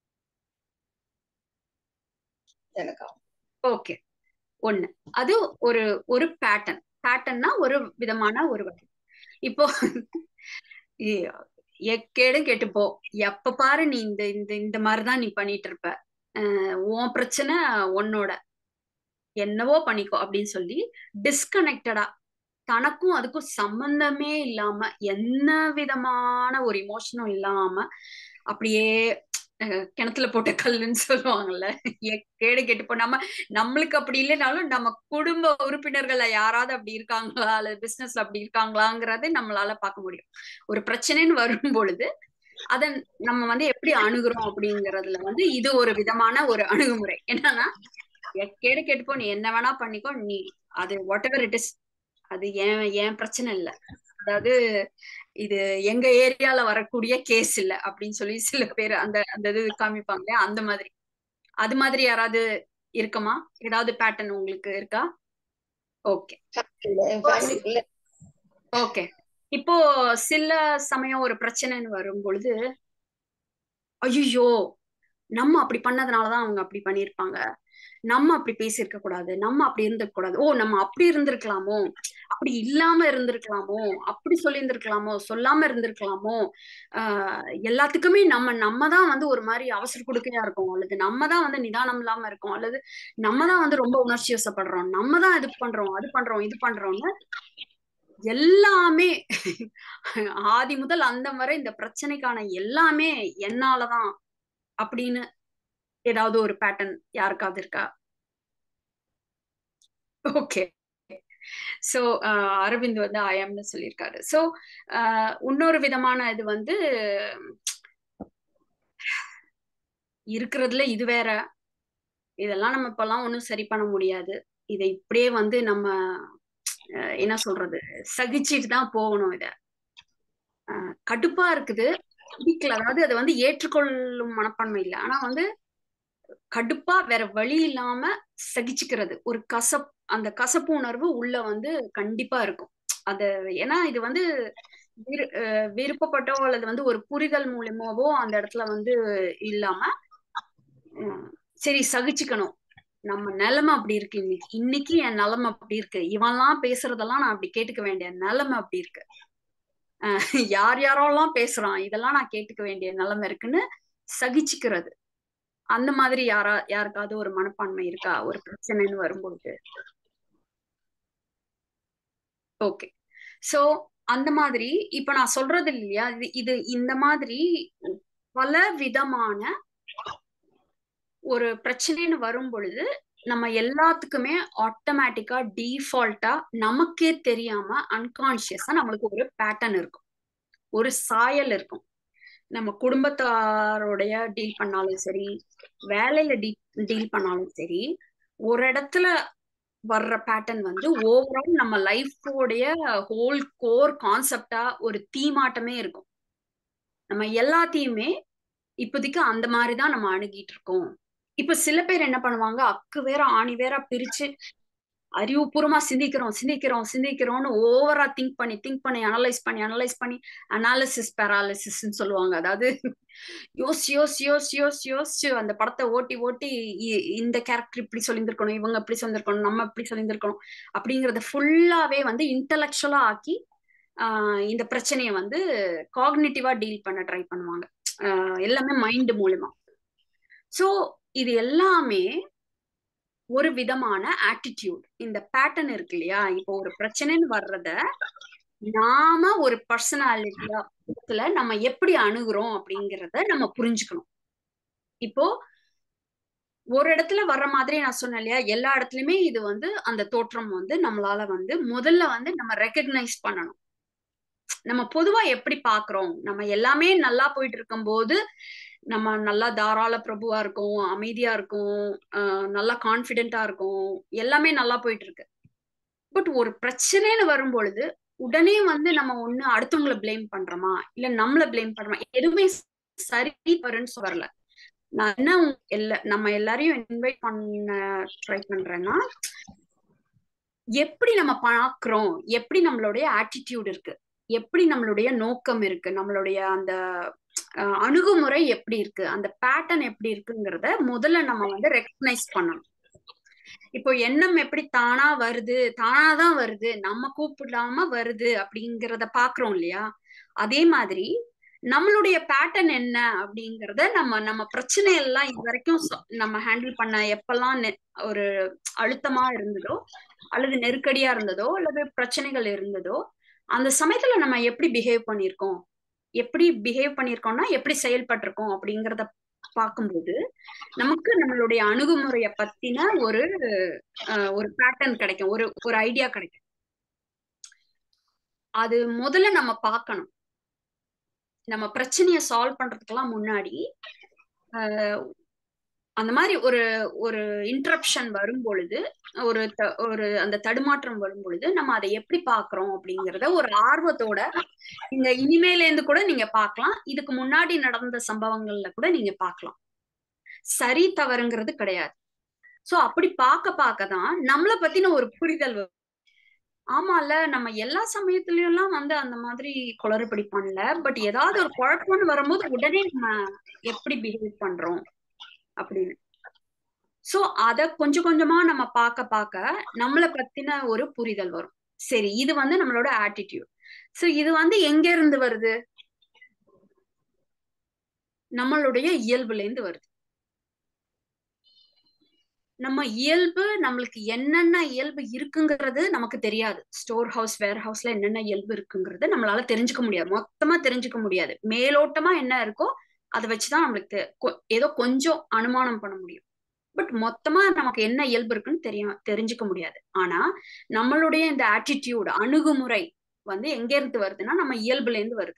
ஓகே, ஒண்ணு அது ஒரு பேட்டர்ன்னா ஒரு விதமான ஒரு வகை. இப்போ எக்கேடு கேட்டுப்போ, எப்ப பாரு நீ இந்த இந்த இந்த மாதிரிதான் நீ பண்ணிட்டு இருப்ப, உன் பிரச்சனை உன்னோட, என்னவோ பண்ணிக்கோ அப்படின்னு சொல்லி டிஸ்கனெக்டடா, தனக்கும் அதுக்கும் சம்பந்தமே இல்லாம, என்ன விதமான ஒரு இமோஷனும் இல்லாம, அப்படியே கிணத்துல போட்ட கல்லுன்னு சொல்லுவாங்கல்ல, கேடு கேட்டுப்போ. நம்மளுக்கு அப்படி இல்லைனாலும் நம்ம குடும்ப உறுப்பினர்கள்ல யாராவது அப்படி இருக்காங்களா, அல்லது பிசினஸ்ல அப்படி இருக்காங்களாங்கிறத நம்மளால பார்க்க முடியும். ஒரு பிரச்சனைன்னு வரும் பொழுது அத நம்ம எப்படி அணுகுறோம் அப்படிங்கறதுல இது ஒரு விதமான ஒரு அணுகுமுறை. என்னன்னா, கேடு கேட்டுப்போ, நீ என்ன வேணா பண்ணிக்கோ, நீ அது வாட் எவர் இட் இஸ், அது ஏன் பிரச்சனை இல்லை, அதாவது இது எங்க ஏரியால வரக்கூடிய கேஸ் இல்ல அப்படின்னு சொல்லி சில பேர் அந்த அந்த இது காமிப்பாங்க. அந்த மாதிரி அது மாதிரி யாராவது இருக்குமா? ஏதாவது பேட்டர்ன் உங்களுக்கு இருக்கா? Okay okay. இப்போ சில சமயம் ஒரு பிரச்சனைன்னு வரும் பொழுது, ஐயோ நம்ம அப்படி பண்ணதுனாலதான் அவங்க அப்படி பண்ணிருப்பாங்க, நம்ம அப்படி பேசியிருக்க கூடாது, நம்ம அப்படி இருந்திருக்க கூடாது, ஓ நம்ம அப்படி இருந்திருக்கலாமோ, அப்படி இல்லாம இருந்திருக்கலாமோ, அப்படி சொல்லி இருந்திருக்கலாமோ, சொல்லாம இருந்திருக்கலாமோ, எல்லாத்துக்குமே நம்ம தான் ஒரு மாதிரி அவசர கொடுக்கையா இருக்கும், அல்லது நம்ம தான் நிதானம் இல்லாம இருக்கும், அல்லது நம்ம தான் ரொம்ப உணர்ச்சி வசப்படுறோம், நம்ம தான் இது பண்றோம், அது பண்றோம், இது பண்றோம்னு எல்லாமே ஆதி முதல் அந்த வரை இந்த பிரச்சனைக்கான எல்லாமே என்னாலதான் அப்படின்னு ஏதாவது ஒரு பேட்டர்ன் யாருக்காவது இருக்கா? ஓகே. சோ அரவிந்த் ஐஎம்னு சொல்லியிருக்காரு. சோ இன்னொரு விதமான இது இருக்கிறதுல இது வேற, இதெல்லாம் நம்ம இப்பெல்லாம் ஒண்ணும் சரி பண்ண முடியாது, இதை இப்படியே நம்ம என்ன சொல்றது, சகிச்சுட்டு தான் போகணும். இத கடுப்பா இருக்குது, பிடிக்கல, அதாவது அதை ஏற்றுக்கொள்ளும் மனப்பான்மை இல்லை, ஆனா கடுப்பா வேற வழி இல்லாம சகிச்சுக்கிறது, ஒரு அந்த கசப்பு உணர்வு உள்ள கண்டிப்பா இருக்கும். அது ஏன்னா இது விருப்பப்பட்டோ அல்லது ஒரு புரிதல் மூலியமாவோ அந்த இடத்துல இல்லாம, சரி சகிச்சுக்கணும், நம்ம நிலைமை அப்படி இருக்கு, இன்னைக்கு என் நிலைமை அப்படி இருக்கு, இவன்லாம் பேசுறதெல்லாம் நான் அப்படி கேட்டுக்க வேண்டிய நிலைமை அப்படி இருக்கு, யாரெல்லாம் பேசுறான் இதெல்லாம் நான் கேட்டுக்க வேண்டிய நிலைமை இருக்குன்னு சகிச்சுக்கிறது. அந்த மாதிரி யாருக்காவது ஒரு மனப்பான்மை இருக்கா ஒரு பிரச்சனைன்னு வரும்பொழுது? ஓகே. சோ அந்த மாதிரி இப்ப நான் சொல்றது இல்லையா, இது இந்த மாதிரி பல விதமான ஒரு பிரச்சனைன்னு வரும் பொழுது நம்ம எல்லாத்துக்குமே ஆட்டோமேட்டிக்கா டிஃபால்ட்டா நமக்கே தெரியாம அன்கான்சியஸா நம்மளுக்கு ஒரு பேட்டர்ன் இருக்கும், ஒரு சாயல் இருக்கும். நம்ம குடும்பத்தாரோடைய டீல் பண்ணாலும் சரி, வேலையில டீல் பண்ணாலும் சரி, ஒரு இடத்துல வர்ற பேட்டர்ன் ஓவரால் நம்ம லைஃபோடைய ஹோல் கோர் கான்செப்டா ஒரு தீமாட்டமே இருக்கும். நம்ம எல்லாத்தையுமே இப்போதைக்கு அந்த மாதிரிதான் நம்ம அணுகிட்டு இருக்கோம். இப்ப சில பேர் என்ன பண்ணுவாங்க, அக்கு வேற ஆணி வேற பிரிச்சு அறிவுபூர்வமா சிந்திக்கிறோம்னு ஓவரா திங்க் பண்ணி அனலைஸ் பண்ணி அனாலிசிஸ் பேராலிசிஸ்ன்னு சொல்லுவாங்க. அதாவது யோசிச்சு அந்த படத்தை ஓட்டி இந்த கேரக்டர் இப்படி சொல்லியிருந்திருக்கணும், இவங்க இப்படி சொல்லியிருக்கணும், நம்ம இப்படி சொல்லியிருந்திருக்கணும் அப்படிங்கறத ஃபுல்லாவே வந்து இன்டலெக்சுவலா ஆக்கி இந்த பிரச்சனைய வந்து காக்னிட்டிவா டீல் பண்ண ட்ரை பண்ணுவாங்க. எல்லாமே மைண்ட் மூலமா. சோ இது எல்லாமே ஒரு விதமான ஆட்டிடியூட். இந்த பேட்டர்ன் இருக்கு இல்லையா, இப்போ ஒரு பிரச்சனைன்னு வர்றத நாம ஒரு பர்சனாலிட்டியா நம்ம எப்படி அணுகுறோம் அப்படிங்கறத நம்ம புரிஞ்சுக்கணும். இப்போ ஒரு இடத்துல வர்ற மாதிரி நான் சொன்னேன் இல்லையா, எல்லா இடத்துலயுமே இது வந்து அந்த தோற்றம் வந்து நம்மளால வந்து முதல்ல வந்து நம்ம ரெகக்னைஸ் பண்ணணும். நம்ம பொதுவா எப்படி பாக்குறோம், நம்ம எல்லாமே நல்லா போயிட்டு இருக்கும் போது நம்ம நல்லா தாராள பிரபுவா இருக்கும், அமைதியா இருக்கும், நல்லா கான்பிடென்டா இருக்கும், எல்லாமே நல்லா போயிட்டு இருக்கு. பட் ஒரு பிரச்சனைன்னு வரும் பொழுது உடனே வந்து நம்ம ஒண்ணு அடுத்தவங்களை பிளேம் பண்றோமா, இல்ல நம்மள பிளேம் பண்றோமா, எதுவுமே சரி வரும்னு வரல. நான் என்ன நம்ம எல்லாரையும் இன்வைட் பண்ண ட்ரை பண்றேன்னா, எப்படி நம்ம பாக்குறோம், எப்படி நம்மளுடைய ஆட்டிடியூட் இருக்கு, எப்படி நம்மளுடைய நோக்கம் இருக்கு, நம்மளுடைய அந்த அணுகுமுறை எப்படி இருக்கு, அந்த பேட்டர்ன் எப்படி இருக்குங்கிறத முதல்ல நம்ம வந்து ரெகக்னைஸ் பண்ணணும். இப்போ எண்ணம் எப்படி தானாதான் வருது, நம்ம கூப்பிடாம வருது அப்படிங்கறத பாக்குறோம் இல்லையா, அதே மாதிரி நம்மளுடைய பேட்டர்ன் என்ன அப்படிங்கறத நம்ம பிரச்சனை எல்லாம் இது வரைக்கும் நம்ம ஹேண்டில் பண்ண எப்பெல்லாம் ஒரு அழுத்தமா இருந்ததோ அல்லது நெருக்கடியா இருந்ததோ அல்லது பிரச்சனைகள் இருந்ததோ அந்த சமயத்துல நம்ம எப்படி பிஹேவ் பண்ணிருக்கோம்னா எப்படி செயல்பட்டிருக்கோம் அப்படிங்கறத பார்க்கும்போது நமக்கு நம்மளுடைய அணுகுமுறைய பத்தின ஒரு பேட்டர்ன் கிடைக்கும், ஒரு ஐடியா கிடைக்கும். அது முதல்ல நம்ம பார்க்கணும். நம்ம பிரச்சனைய சால்வ் பண்றதுக்கெல்லாம் முன்னாடி அந்த மாதிரி ஒரு இன்டரப்ஷன் வரும் பொழுது, ஒரு அந்த தடுமாற்றம் வரும் பொழுது நம்ம அதை எப்படி பாக்குறோம் அப்படிங்கறத ஒரு ஆர்வத்தோட நீங்க இனிமேல இருந்து கூட நீங்க பார்க்கலாம், இதுக்கு முன்னாடி நடந்த சம்பவங்கள்ல கூட நீங்க பார்க்கலாம். சரி தவறுங்கிறது கிடையாது. சோ அப்படி பார்க்கதான் நம்மளை பத்தின ஒரு புரிதல் வரும். ஆமால, நம்ம எல்லா சமயத்திலயும் எல்லாம் வந்து அந்த மாதிரி குளறுபடி பண்ணல, பட் ஏதாவது ஒரு குழப்பம்னு வரும்போது உடனே நம்ம எப்படி பிஹேவ் பண்றோம் அப்படின்னு. சோ அத கொஞ்சம் கொஞ்சமா நம்ம பார்க்க நம்மளை பத்தின ஒரு புரிதல் வரும். சரி, இது வந்து நம்மளோட ஆட்டிடியூட். சோ இது வந்து எங்க இருந்து வருது, நம்மளுடைய இயல்புல இருந்து வருது. நம்ம இயல்பு, நம்மளுக்கு என்னென்ன இயல்பு இருக்குங்கிறது நமக்கு தெரியாது. ஸ்டோர் ஹவுஸ், வேர் ஹவுஸ்ல என்னென்ன இயல்பு இருக்குங்கிறது நம்மளால தெரிஞ்சுக்க முடியாது, மொத்தமா தெரிஞ்சுக்க முடியாது. மேலோட்டமா என்ன இருக்கோ அதை வச்சுதான் நம்மளுக்கு ஏதோ கொஞ்சம் அனுமானம் பண்ண முடியும். பட் மொத்தமா நமக்கு என்ன இயல்பு இருக்குன்னு தெரிஞ்சுக்க முடியாது. ஆனா நம்மளுடைய இந்த ஆட்டிடியூட், அணுகுமுறை வந்து எங்க இருந்து வருதுன்னா நம்ம இயல்புல இருந்து வருது.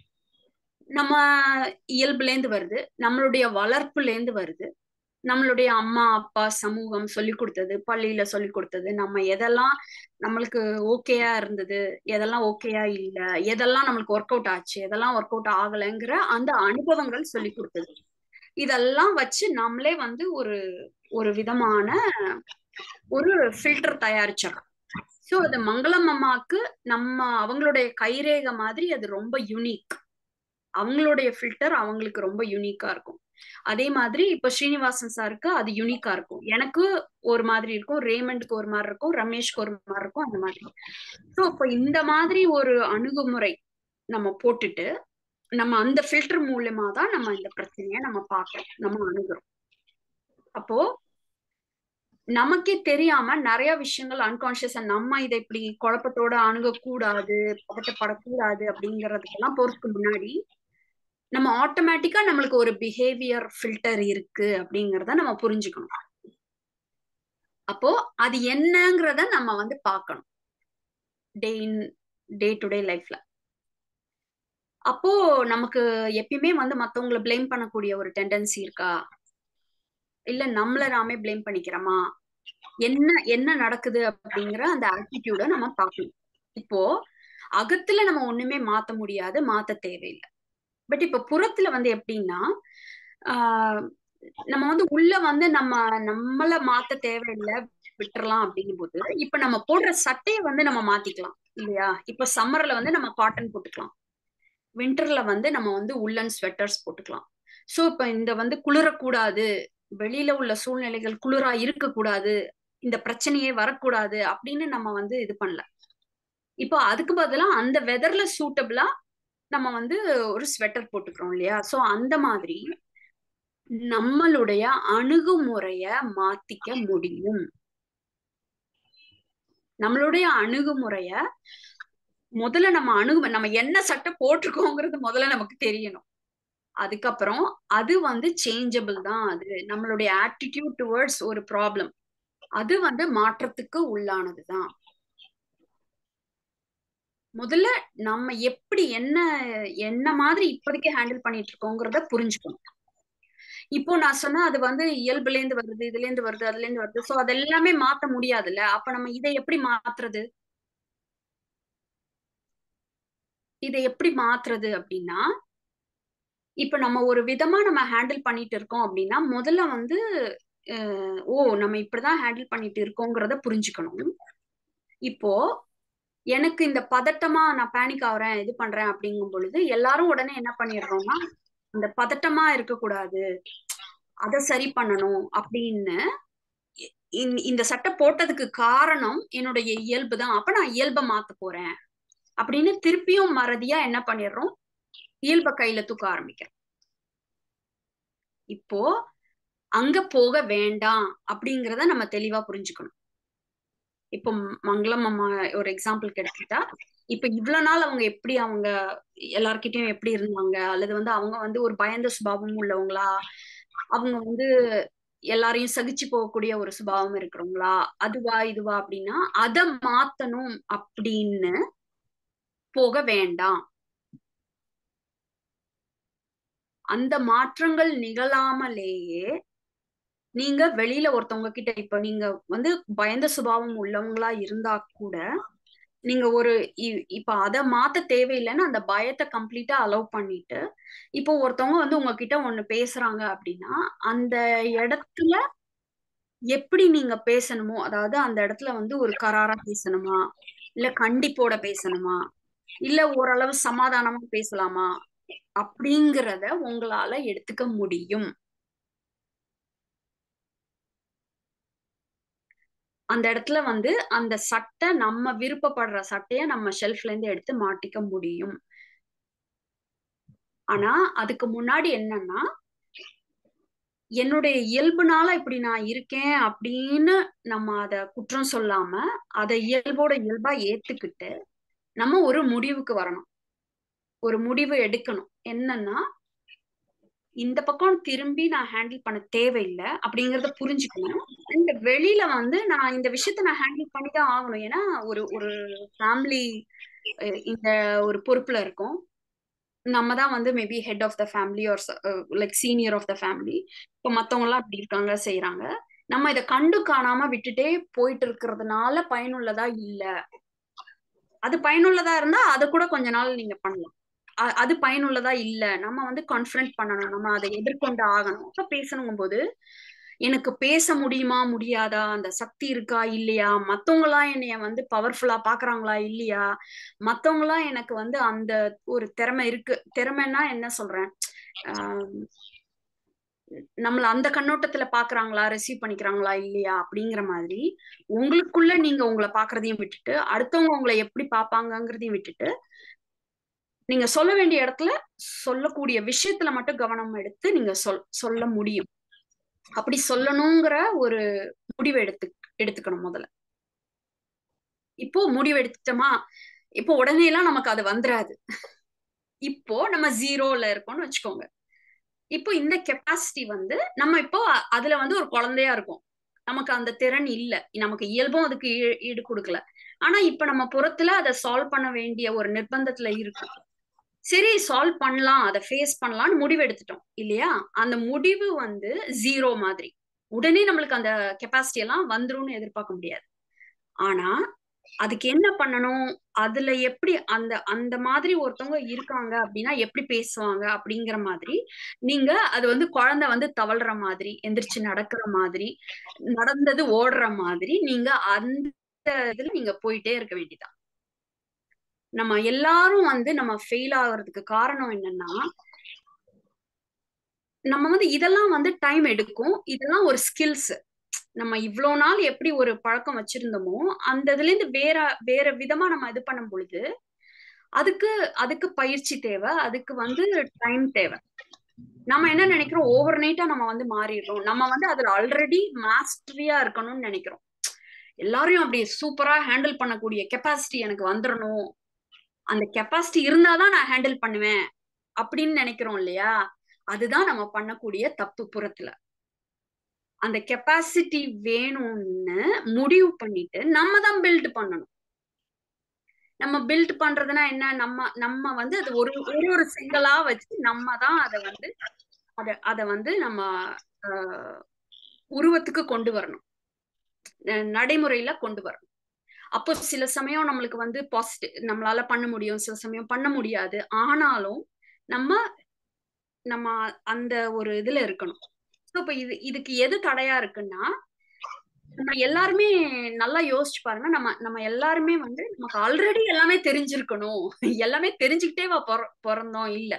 நம்மளுடைய வளர்ப்புல இருந்து வருது, நம்மளுடைய அம்மா அப்பா சமூகம் சொல்லி கொடுத்தது, பள்ளியில சொல்லி கொடுத்தது, நம்ம எதெல்லாம் நம்மளுக்கு ஓகேயா இருந்தது, எதெல்லாம் ஓகேயா இல்ல, எதெல்லாம் நம்மளுக்கு ஒர்க் அவுட் ஆச்சு, எதெல்லாம் ஒர்க் அவுட் ஆகலைங்கிற அந்த அனுபவங்கள் சொல்லி கொடுத்தது. இதெல்லாம் வச்சு நம்மளே வந்து ஒரு விதமான ஒரு ஃபில்டர் தயாரிச்சோம். சோ அது மங்களம் அம்மாக்கு அவங்களுடைய கைரேக மாதிரி அது ரொம்ப யூனிக். அவங்களுடைய ஃபில்டர் அவங்களுக்கு ரொம்ப யூனிக்கா இருக்கும். அதே மாதிரி இப்ப ஸ்ரீனிவாசன் சாருக்கு அது யூனிக்கா இருக்கும், எனக்கு ஒரு மாதிரி இருக்கும், ரேமண்டுக்கு ஒரு மாதிரி இருக்கும், ரமேஷ்க்கு ஒரு மாதிரி இருக்கும், அந்த மாதிரி. சோ இப்ப இந்த மாதிரி ஒரு அணுகுமுறை நம்ம போட்டுட்டு நம்ம அந்த ஃபில்டர் மூலமா தான் நம்ம இந்த பிரச்சனைய நம்ம பார்க்கறோம், நம்ம அணுகுறோம். அப்போ நமக்கே தெரியாம நிறைய விஷயங்கள் அன்கான்சியஸா நம்ம இதை இப்படி குழப்பத்தோட அணுகக்கூடாது, பதட்டப்படக்கூடாது அப்படிங்கறதுக்கெல்லாம் போறதுக்கு முன்னாடி நம்ம ஆட்டோமேட்டிக்கா நம்மளுக்கு ஒரு பிஹேவியர் ஃபில்டர் இருக்கு அப்படிங்கறத நம்ம புரிஞ்சுக்கணும். அப்போ அது என்னங்கிறத நம்ம வந்து பார்க்கணும் டே டு டே லைஃப்ல. அப்போ நமக்கு எப்பயுமே வந்து மத்தவங்களை பிளேம் பண்ணக்கூடிய ஒரு டெண்டன்சி இருக்கா, இல்ல நம்மள நாமே பிளேம் பண்ணிக்கிறோமா, என்ன நடக்குது அப்படிங்கிற அந்த ஆட்டிடியூட நம்ம பார்க்கணும். இப்போ அகத்துல நம்ம ஒண்ணுமே மாத்த முடியாது, மாத்த தேவையில்லை. பட் இப்ப புறத்துல வந்து எப்படின்னா ஆஹ் நம்ம வந்து உள்ள வந்து நம்மள மாத்த தேவையில்லை, விட்டுறலாம் அப்படிங்கும்போது இப்ப நம்ம போடுற சட்டையை வந்து நம்ம மாத்திக்கலாம் இல்லையா? இப்ப சம்மர்ல வந்து நம்ம காட்டன் போட்டுக்கலாம், வின்டர்ல வந்து நம்ம வந்து உள்ளன் ஸ்வெட்டர்ஸ் போட்டுக்கலாம். சோ இப்ப இந்த வந்து குளிரக்கூடாது, வெளியில உள்ள சூழ்நிலைகள் குளிரா இருக்கக்கூடாது, இந்த பிரச்சனையே வரக்கூடாது அப்படின்னு நம்ம வந்து இது பண்ணல. இப்போ அதுக்கு பதிலா அந்த வெதர்ல சூட்டபிளா நம்ம வந்து ஒரு ஸ்வெட்டர் போட்டுக்கிறோம் இல்லையா? சோ அந்த மாதிரி நம்மளுடைய அணுகுமுறைய மாத்திக்க முடியும். நம்மளுடைய அணுகுமுறைய முதல்ல நம்ம என்ன சட்டை போட்டிருக்கோங்கிறது முதல்ல நமக்கு தெரியணும். அதுக்கப்புறம் அது வந்து சேஞ்சபிள் தான். அது நம்மளுடைய ஆட்டிடியூட் டுவர்ட்ஸ் ஒரு ப்ராப்ளம், அது வந்து மாற்றத்துக்கு உள்ளானதுதான். முதல்ல நம்ம எப்படி என்ன மாதிரி இப்போதைக்கு ஹேண்டில் பண்ணிட்டு இருக்கோங்கிறத புரிஞ்சுக்கணும். இப்போ நான் சொன்னா அது வந்து இயல்புல இருந்து வருது, இதுல இருந்து வருது, அதுல இருந்து வருது, சோ அதெல்லாமே மாத்த முடியாதுல்ல. அப்ப நம்ம இதை எப்படி மாத்துறது அப்படின்னா, இப்ப நம்ம ஒரு விதமா நம்ம ஹேண்டில் பண்ணிட்டு இருக்கோம் அப்படின்னா முதல்ல வந்து ஓ நம்ம இப்படிதான் ஹேண்டில் பண்ணிட்டு இருக்கோங்கிறத புரிஞ்சுக்கணும். இப்போ எனக்கு இந்த பதட்டமா நான் பேனிக் ஆகுறேன், இது பண்றேன் அப்படிங்கும் பொழுது எல்லாரும் உடனே என்ன பண்ணிடுறோம்னா, அந்த பதட்டமா இருக்கக்கூடாது, அதை சரி பண்ணணும் அப்படின்னு இந்த சட்டை போட்டதுக்கு காரணம் என்னுடைய இயல்பு தான், அப்ப நான் இயல்பை மாத்த போறேன் அப்படின்னு திருப்பியும் மறதியா என்ன பண்ணிடுறோம், இயல்பை கையில தூக்க ஆரம்பிக்கிறோம். இப்போ அங்க போக வேண்டாம் அப்படிங்கிறத நம்ம தெளிவா புரிஞ்சுக்கணும். இப்போ மங்களம் அம்மா ஒரு எக்ஸாம்பிளுக்கு எடுத்துக்கிட்டா, இப்ப இவ்வளவு நாள் அவங்க எல்லார்கிட்டயும் எப்படி இருந்தாங்க, அல்லது வந்து அவங்க வந்து ஒரு பயந்த சுபாவம் உள்ளவங்களா, அவங்க வந்து எல்லாரையும் சகிச்சு போகக்கூடிய ஒரு சுபாவம் இருக்கிறவங்களா, அதுவா இதுவா அப்படின்னா அதை மாத்தணும் அப்படின்னு போக வேண்டாம். அந்த மாற்றங்கள் நிகழாமலேயே நீங்க வெளியில ஒருத்தவங்க கிட்ட, இப்ப நீங்க வந்து பயந்த சுபாவம் உள்ளவங்களா இருந்தா கூட நீங்க இப்ப அதை மாத்த தேவையில்லைன்னு அந்த பயத்தை கம்ப்ளீட்டா அலோவ் பண்ணிட்டு, இப்போ ஒருத்தவங்க வந்து உங்ககிட்ட ஒண்ணு பேசுறாங்க அப்படின்னா அந்த இடத்துல எப்படி நீங்க பேசணுமோ, அதாவது அந்த இடத்துல வந்து ஒரு கராரா பேசணுமா, இல்ல கண்டிப்போட பேசணுமா, இல்ல ஓரளவு சமாதானமா பேசலாமா அப்படிங்கிறத உங்களால எடுத்துக்க முடியும். அந்த இடத்துல வந்து அந்த சட்டை நம்ம விருப்பப்படுற சட்டைய நம்ம ஷெல்ஃப்ல இருந்து எடுத்து மாட்டிக்க முடியும். ஆனா அதுக்கு முன்னாடி என்னன்னா, என்னுடைய இயல்புனால இப்படி நான் இருக்கேன் அப்படின்னு நம்ம அத குற்றம் சொல்லாம அதை இயல்போட இயல்பா ஏத்துக்கிட்டு நம்ம ஒரு முடிவுக்கு வரணும், ஒரு முடிவு எடுக்கணும். என்னன்னா, இந்த பக்கம் திரும்பி நான் ஹேண்டில் பண்ண தேவையில்லை அப்படிங்கறத புரிஞ்சுக்கணும். அண்ட் வெளியில வந்து நான் இந்த விஷயத்த நான் ஹேண்டில் பண்ணிதான் ஆகணும். ஏன்னா ஒரு ஒரு ஃபேமிலி இந்த ஒரு பொறுப்புல இருக்கோம். நம்ம தான் வந்து maybe head of the family or like senior of the family. இப்போ மத்தவங்க எல்லாம் அப்படி இருக்காங்க, செய்யறாங்க. நம்ம இதை கண்டு காணாம விட்டுட்டே போயிட்டு இருக்கிறதுனால பயனுள்ளதா இல்ல. அது பயனுள்ளதா இருந்தா அதை கூட கொஞ்ச நாள் நீங்க பண்ணலாம். அது பயனுள்ளதா இல்ல, நம்ம வந்து கான்ஃபரன்ட் பண்ணணும், நம்ம அதை எதிர்கொண்டு ஆகணும். அப்ப பேசணுங்கும் போது எனக்கு பேச முடியுமா முடியாதா, அந்த சக்தி இருக்கா இல்லையா, மத்தவங்க எல்லாம் என்னைய வந்து பவர்ஃபுல்லா பாக்குறாங்களா இல்லையா, மத்தவங்க எல்லாம் எனக்கு வந்து அந்த ஒரு திறமை இருக்கு, திறமைன்னா என்ன சொல்றேன், ஆஹ் நம்மள அந்த கண்ணோட்டத்துல பாக்குறாங்களா, ரிசீவ் பண்ணிக்கிறாங்களா இல்லையா அப்படிங்கிற மாதிரி உங்களுக்குள்ள நீங்க உங்களை பாக்குறதையும் விட்டுட்டு அடுத்தவங்க உங்களை எப்படி பாப்பாங்கங்கிறதையும் விட்டுட்டு நீங்க சொல்ல வேண்டிய இடத்துல சொல்லக்கூடிய விஷயத்துல மட்டும் கவனம் எடுத்து நீங்க சொல்ல முடியும். அப்படி சொல்லணுங்கிற ஒரு முடிவு எடுத்துக்கணும் முதல்ல. இப்போ முடிவு எடுத்துட்டோமா, இப்போ உடனே எல்லாம் நமக்கு அது வந்துராது. இப்போ நம்ம ஜீரோல இருக்கோம்னு வச்சுக்கோங்க. இப்போ இந்த கெப்பாசிட்டி வந்து நம்ம இப்போ அதுல வந்து ஒரு குழந்தையா இருக்கும், நமக்கு அந்த திறன் இல்ல, நமக்கு இயல்பும் அதுக்கு ஈடு கொடுக்கல. ஆனா இப்ப நம்ம புறத்துல அதை சால்வ் பண்ண வேண்டிய ஒரு நிர்பந்தத்துல இருக்கும். சரி சால்வ் பண்ணலாம், அதை ஃபேஸ் பண்ணலாம்னு முடிவு எடுத்துட்டோம் இல்லையா? அந்த முடிவு வந்து ஜீரோ மாதிரி உடனே நம்மளுக்கு அந்த கெப்பாசிட்டி எல்லாம் வந்துரும்னு எதிர்பார்க்க முடியாது. ஆனா அதுக்கு என்ன பண்ணணும், அதுல எப்படி அந்த அந்த மாதிரி ஒருத்தவங்க இருக்காங்க அப்படின்னா எப்படி பேசுவாங்க அப்படிங்கிற மாதிரி நீங்க அது வந்து குழந்தை வந்து தவழ்ற மாதிரி, எந்திரிச்சு நடக்கிற மாதிரி, நடந்தது ஓடுற மாதிரி நீங்க அந்த இதுல நீங்க போயிட்டே இருக்க வேண்டியதான். நம்ம எல்லாரும் வந்து நம்ம ஃபெயில் ஆகுறதுக்கு காரணம் என்னன்னா, நம்ம வந்து இதெல்லாம் வந்து டைம் எடுக்கும். இதெல்லாம் ஒரு ஸ்கில்ஸ். நம்ம இவ்ளோ நாள் எப்படி ஒரு பழக்கம் வச்சிருந்தோமோ, அந்த இதுல இருந்து வேற வேற விதமா நம்ம இது பண்ணும் பொழுது, அதுக்கு அதுக்கு பயிற்சி தேவை. அதுக்கு வந்து டைம் தேவை. நம்ம என்ன நினைக்கிறோம், ஓவர் நைட்டா நம்ம வந்து மாறிடுறோம். நம்ம வந்து அதுல ஆல்ரெடி மாஸ்டரியா இருக்கணும்னு நினைக்கிறோம். எல்லாரையும் அப்படி சூப்பரா ஹேண்டில் பண்ணக்கூடிய கெப்பாசிட்டி எனக்கு வந்துரணும். அந்த கெப்பாசிட்டி இருந்தாதான் நான் ஹேண்டில் பண்ணுவேன் அப்படின்னு நினைக்கிறோம் இல்லையா? அதுதான் நம்ம பண்ணக்கூடிய தப்பு புறத்துல. அந்த கெப்பாசிட்டி வேணும்னு முடிவு பண்ணிட்டு நம்ம தான் பில்ட் பண்ணணும். நம்ம பில்ட் பண்றதுன்னா என்ன, நம்ம நம்ம வந்து அது ஒரு ஒரு ஒரு சிங்கிளா வச்சு நம்ம தான் அதை வந்து அத வந்து நம்ம உருவத்துக்கு கொண்டு வரணும், நடைமுறையில கொண்டு வரணும். அப்போ சில சமயம் நம்மளுக்கு வந்து பாசிட்டிவ் நம்மளால பண்ண முடியும், சில சமயம் பண்ண முடியாது. ஆனாலும் நம்ம நம்ம அந்த ஒரு இதுல இருக்கணும். இப்ப இதுக்கு எது தடையா இருக்குன்னா, நம்ம எல்லாருமே நல்லா யோசிச்சு பாருங்க. நம்ம நம்ம எல்லாருமே வந்து நமக்கு ஆல்ரெடி எல்லாமே தெரிஞ்சிருக்கணும். எல்லாமே தெரிஞ்சுக்கிட்டே பொறந்தோம் இல்ல.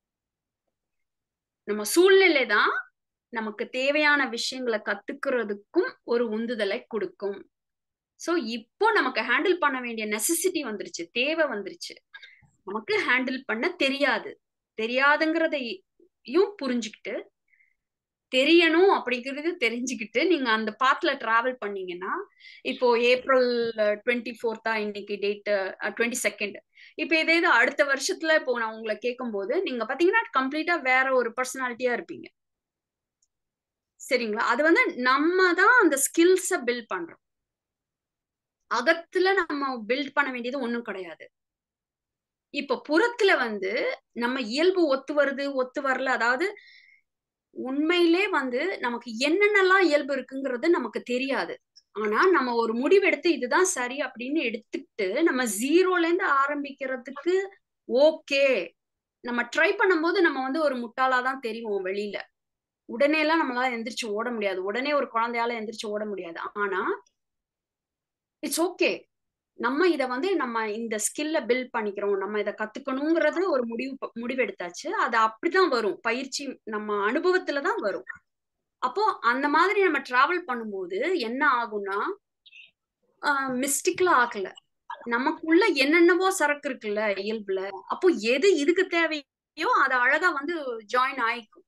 நம்ம சூழ்நிலை தான் நமக்கு தேவையான விஷயங்களை கத்துக்கிறதுக்கும் ஒரு உந்துதலை கொடுக்கும். சோ இப்போ நமக்கு ஹேண்டில் பண்ண வேண்டிய நெசசிட்டி வந்துருச்சு, தேவை வந்துருச்சு. நமக்கு ஹேண்டில் பண்ண தெரியாது. தெரியாதுங்கிறதையும் புரிஞ்சுக்கிட்டு, தெரியணும் அப்படிங்கிறது தெரிஞ்சுக்கிட்டு நீங்க அந்த பாத்ல டிராவல் பண்ணீங்கன்னா, இப்போ ஏப்ரல் 24 இன்னைக்கு டேட், 22. இப்ப இதே இது அடுத்த வருஷத்துல இப்போ நான் உங்களை கேட்கும் போது நீங்க பாத்தீங்கன்னா கம்ப்ளீட்டா வேற ஒரு பர்சனாலிட்டியா இருப்பீங்க. சரிங்களா? அது வந்து நம்ம தான் அந்த ஸ்கில்ஸ பில்ட் பண்றோம். அகத்துல நம்ம பில்ட் பண்ண வேண்டியது ஒண்ணும் கிடையாது. இப்ப புறத்துல வந்து நம்ம இயல்பு ஒத்து வருது ஒத்து வரல, அதாவது உண்மையிலே வந்து நமக்கு என்னென்னலாம் இயல்பு இருக்குங்கிறது நமக்கு தெரியாது. ஆனா நம்ம ஒரு முடிவெடுத்து இதுதான் சரி அப்படின்னு எடுத்துக்கிட்டு நம்ம ஜீரோல இருந்து ஆரம்பிக்கிறதுக்கு ஓகே. நம்ம ட்ரை பண்ணும்போது நம்ம வந்து ஒரு முட்டாளா தான் தெரியும் வெளியில. உடனே எல்லாம் நம்மளால எந்திரிச்சு ஓட முடியாது. உடனே ஒரு குழந்தையால எந்திரிச்சு ஓட முடியாது. ஆனா இட்ஸ் ஓகே. நம்ம இத வந்து நம்ம இந்த ஸ்கில்ல பில்ட் பண்ணிக்கிறோம். நம்ம இத கத்துக்கணுங்கிறது ஒரு முடிவெடுத்தாச்சு. அது அப்படிதான் வரும். பயிற்சி நம்ம அனுபவத்துல தான் வரும். அப்போ அந்த மாதிரி நம்ம டிராவல் பண்ணும்போது என்ன ஆகும்னா, மிஸ்டேக்ல ஆகல. நமக்குள்ள என்னென்னவோ சரக்கு இருக்குல்ல இயல்புல. அப்போ எது இதுக்கு தேவையோ அது அழகா வந்து ஜாயின் ஆயிக்கும்.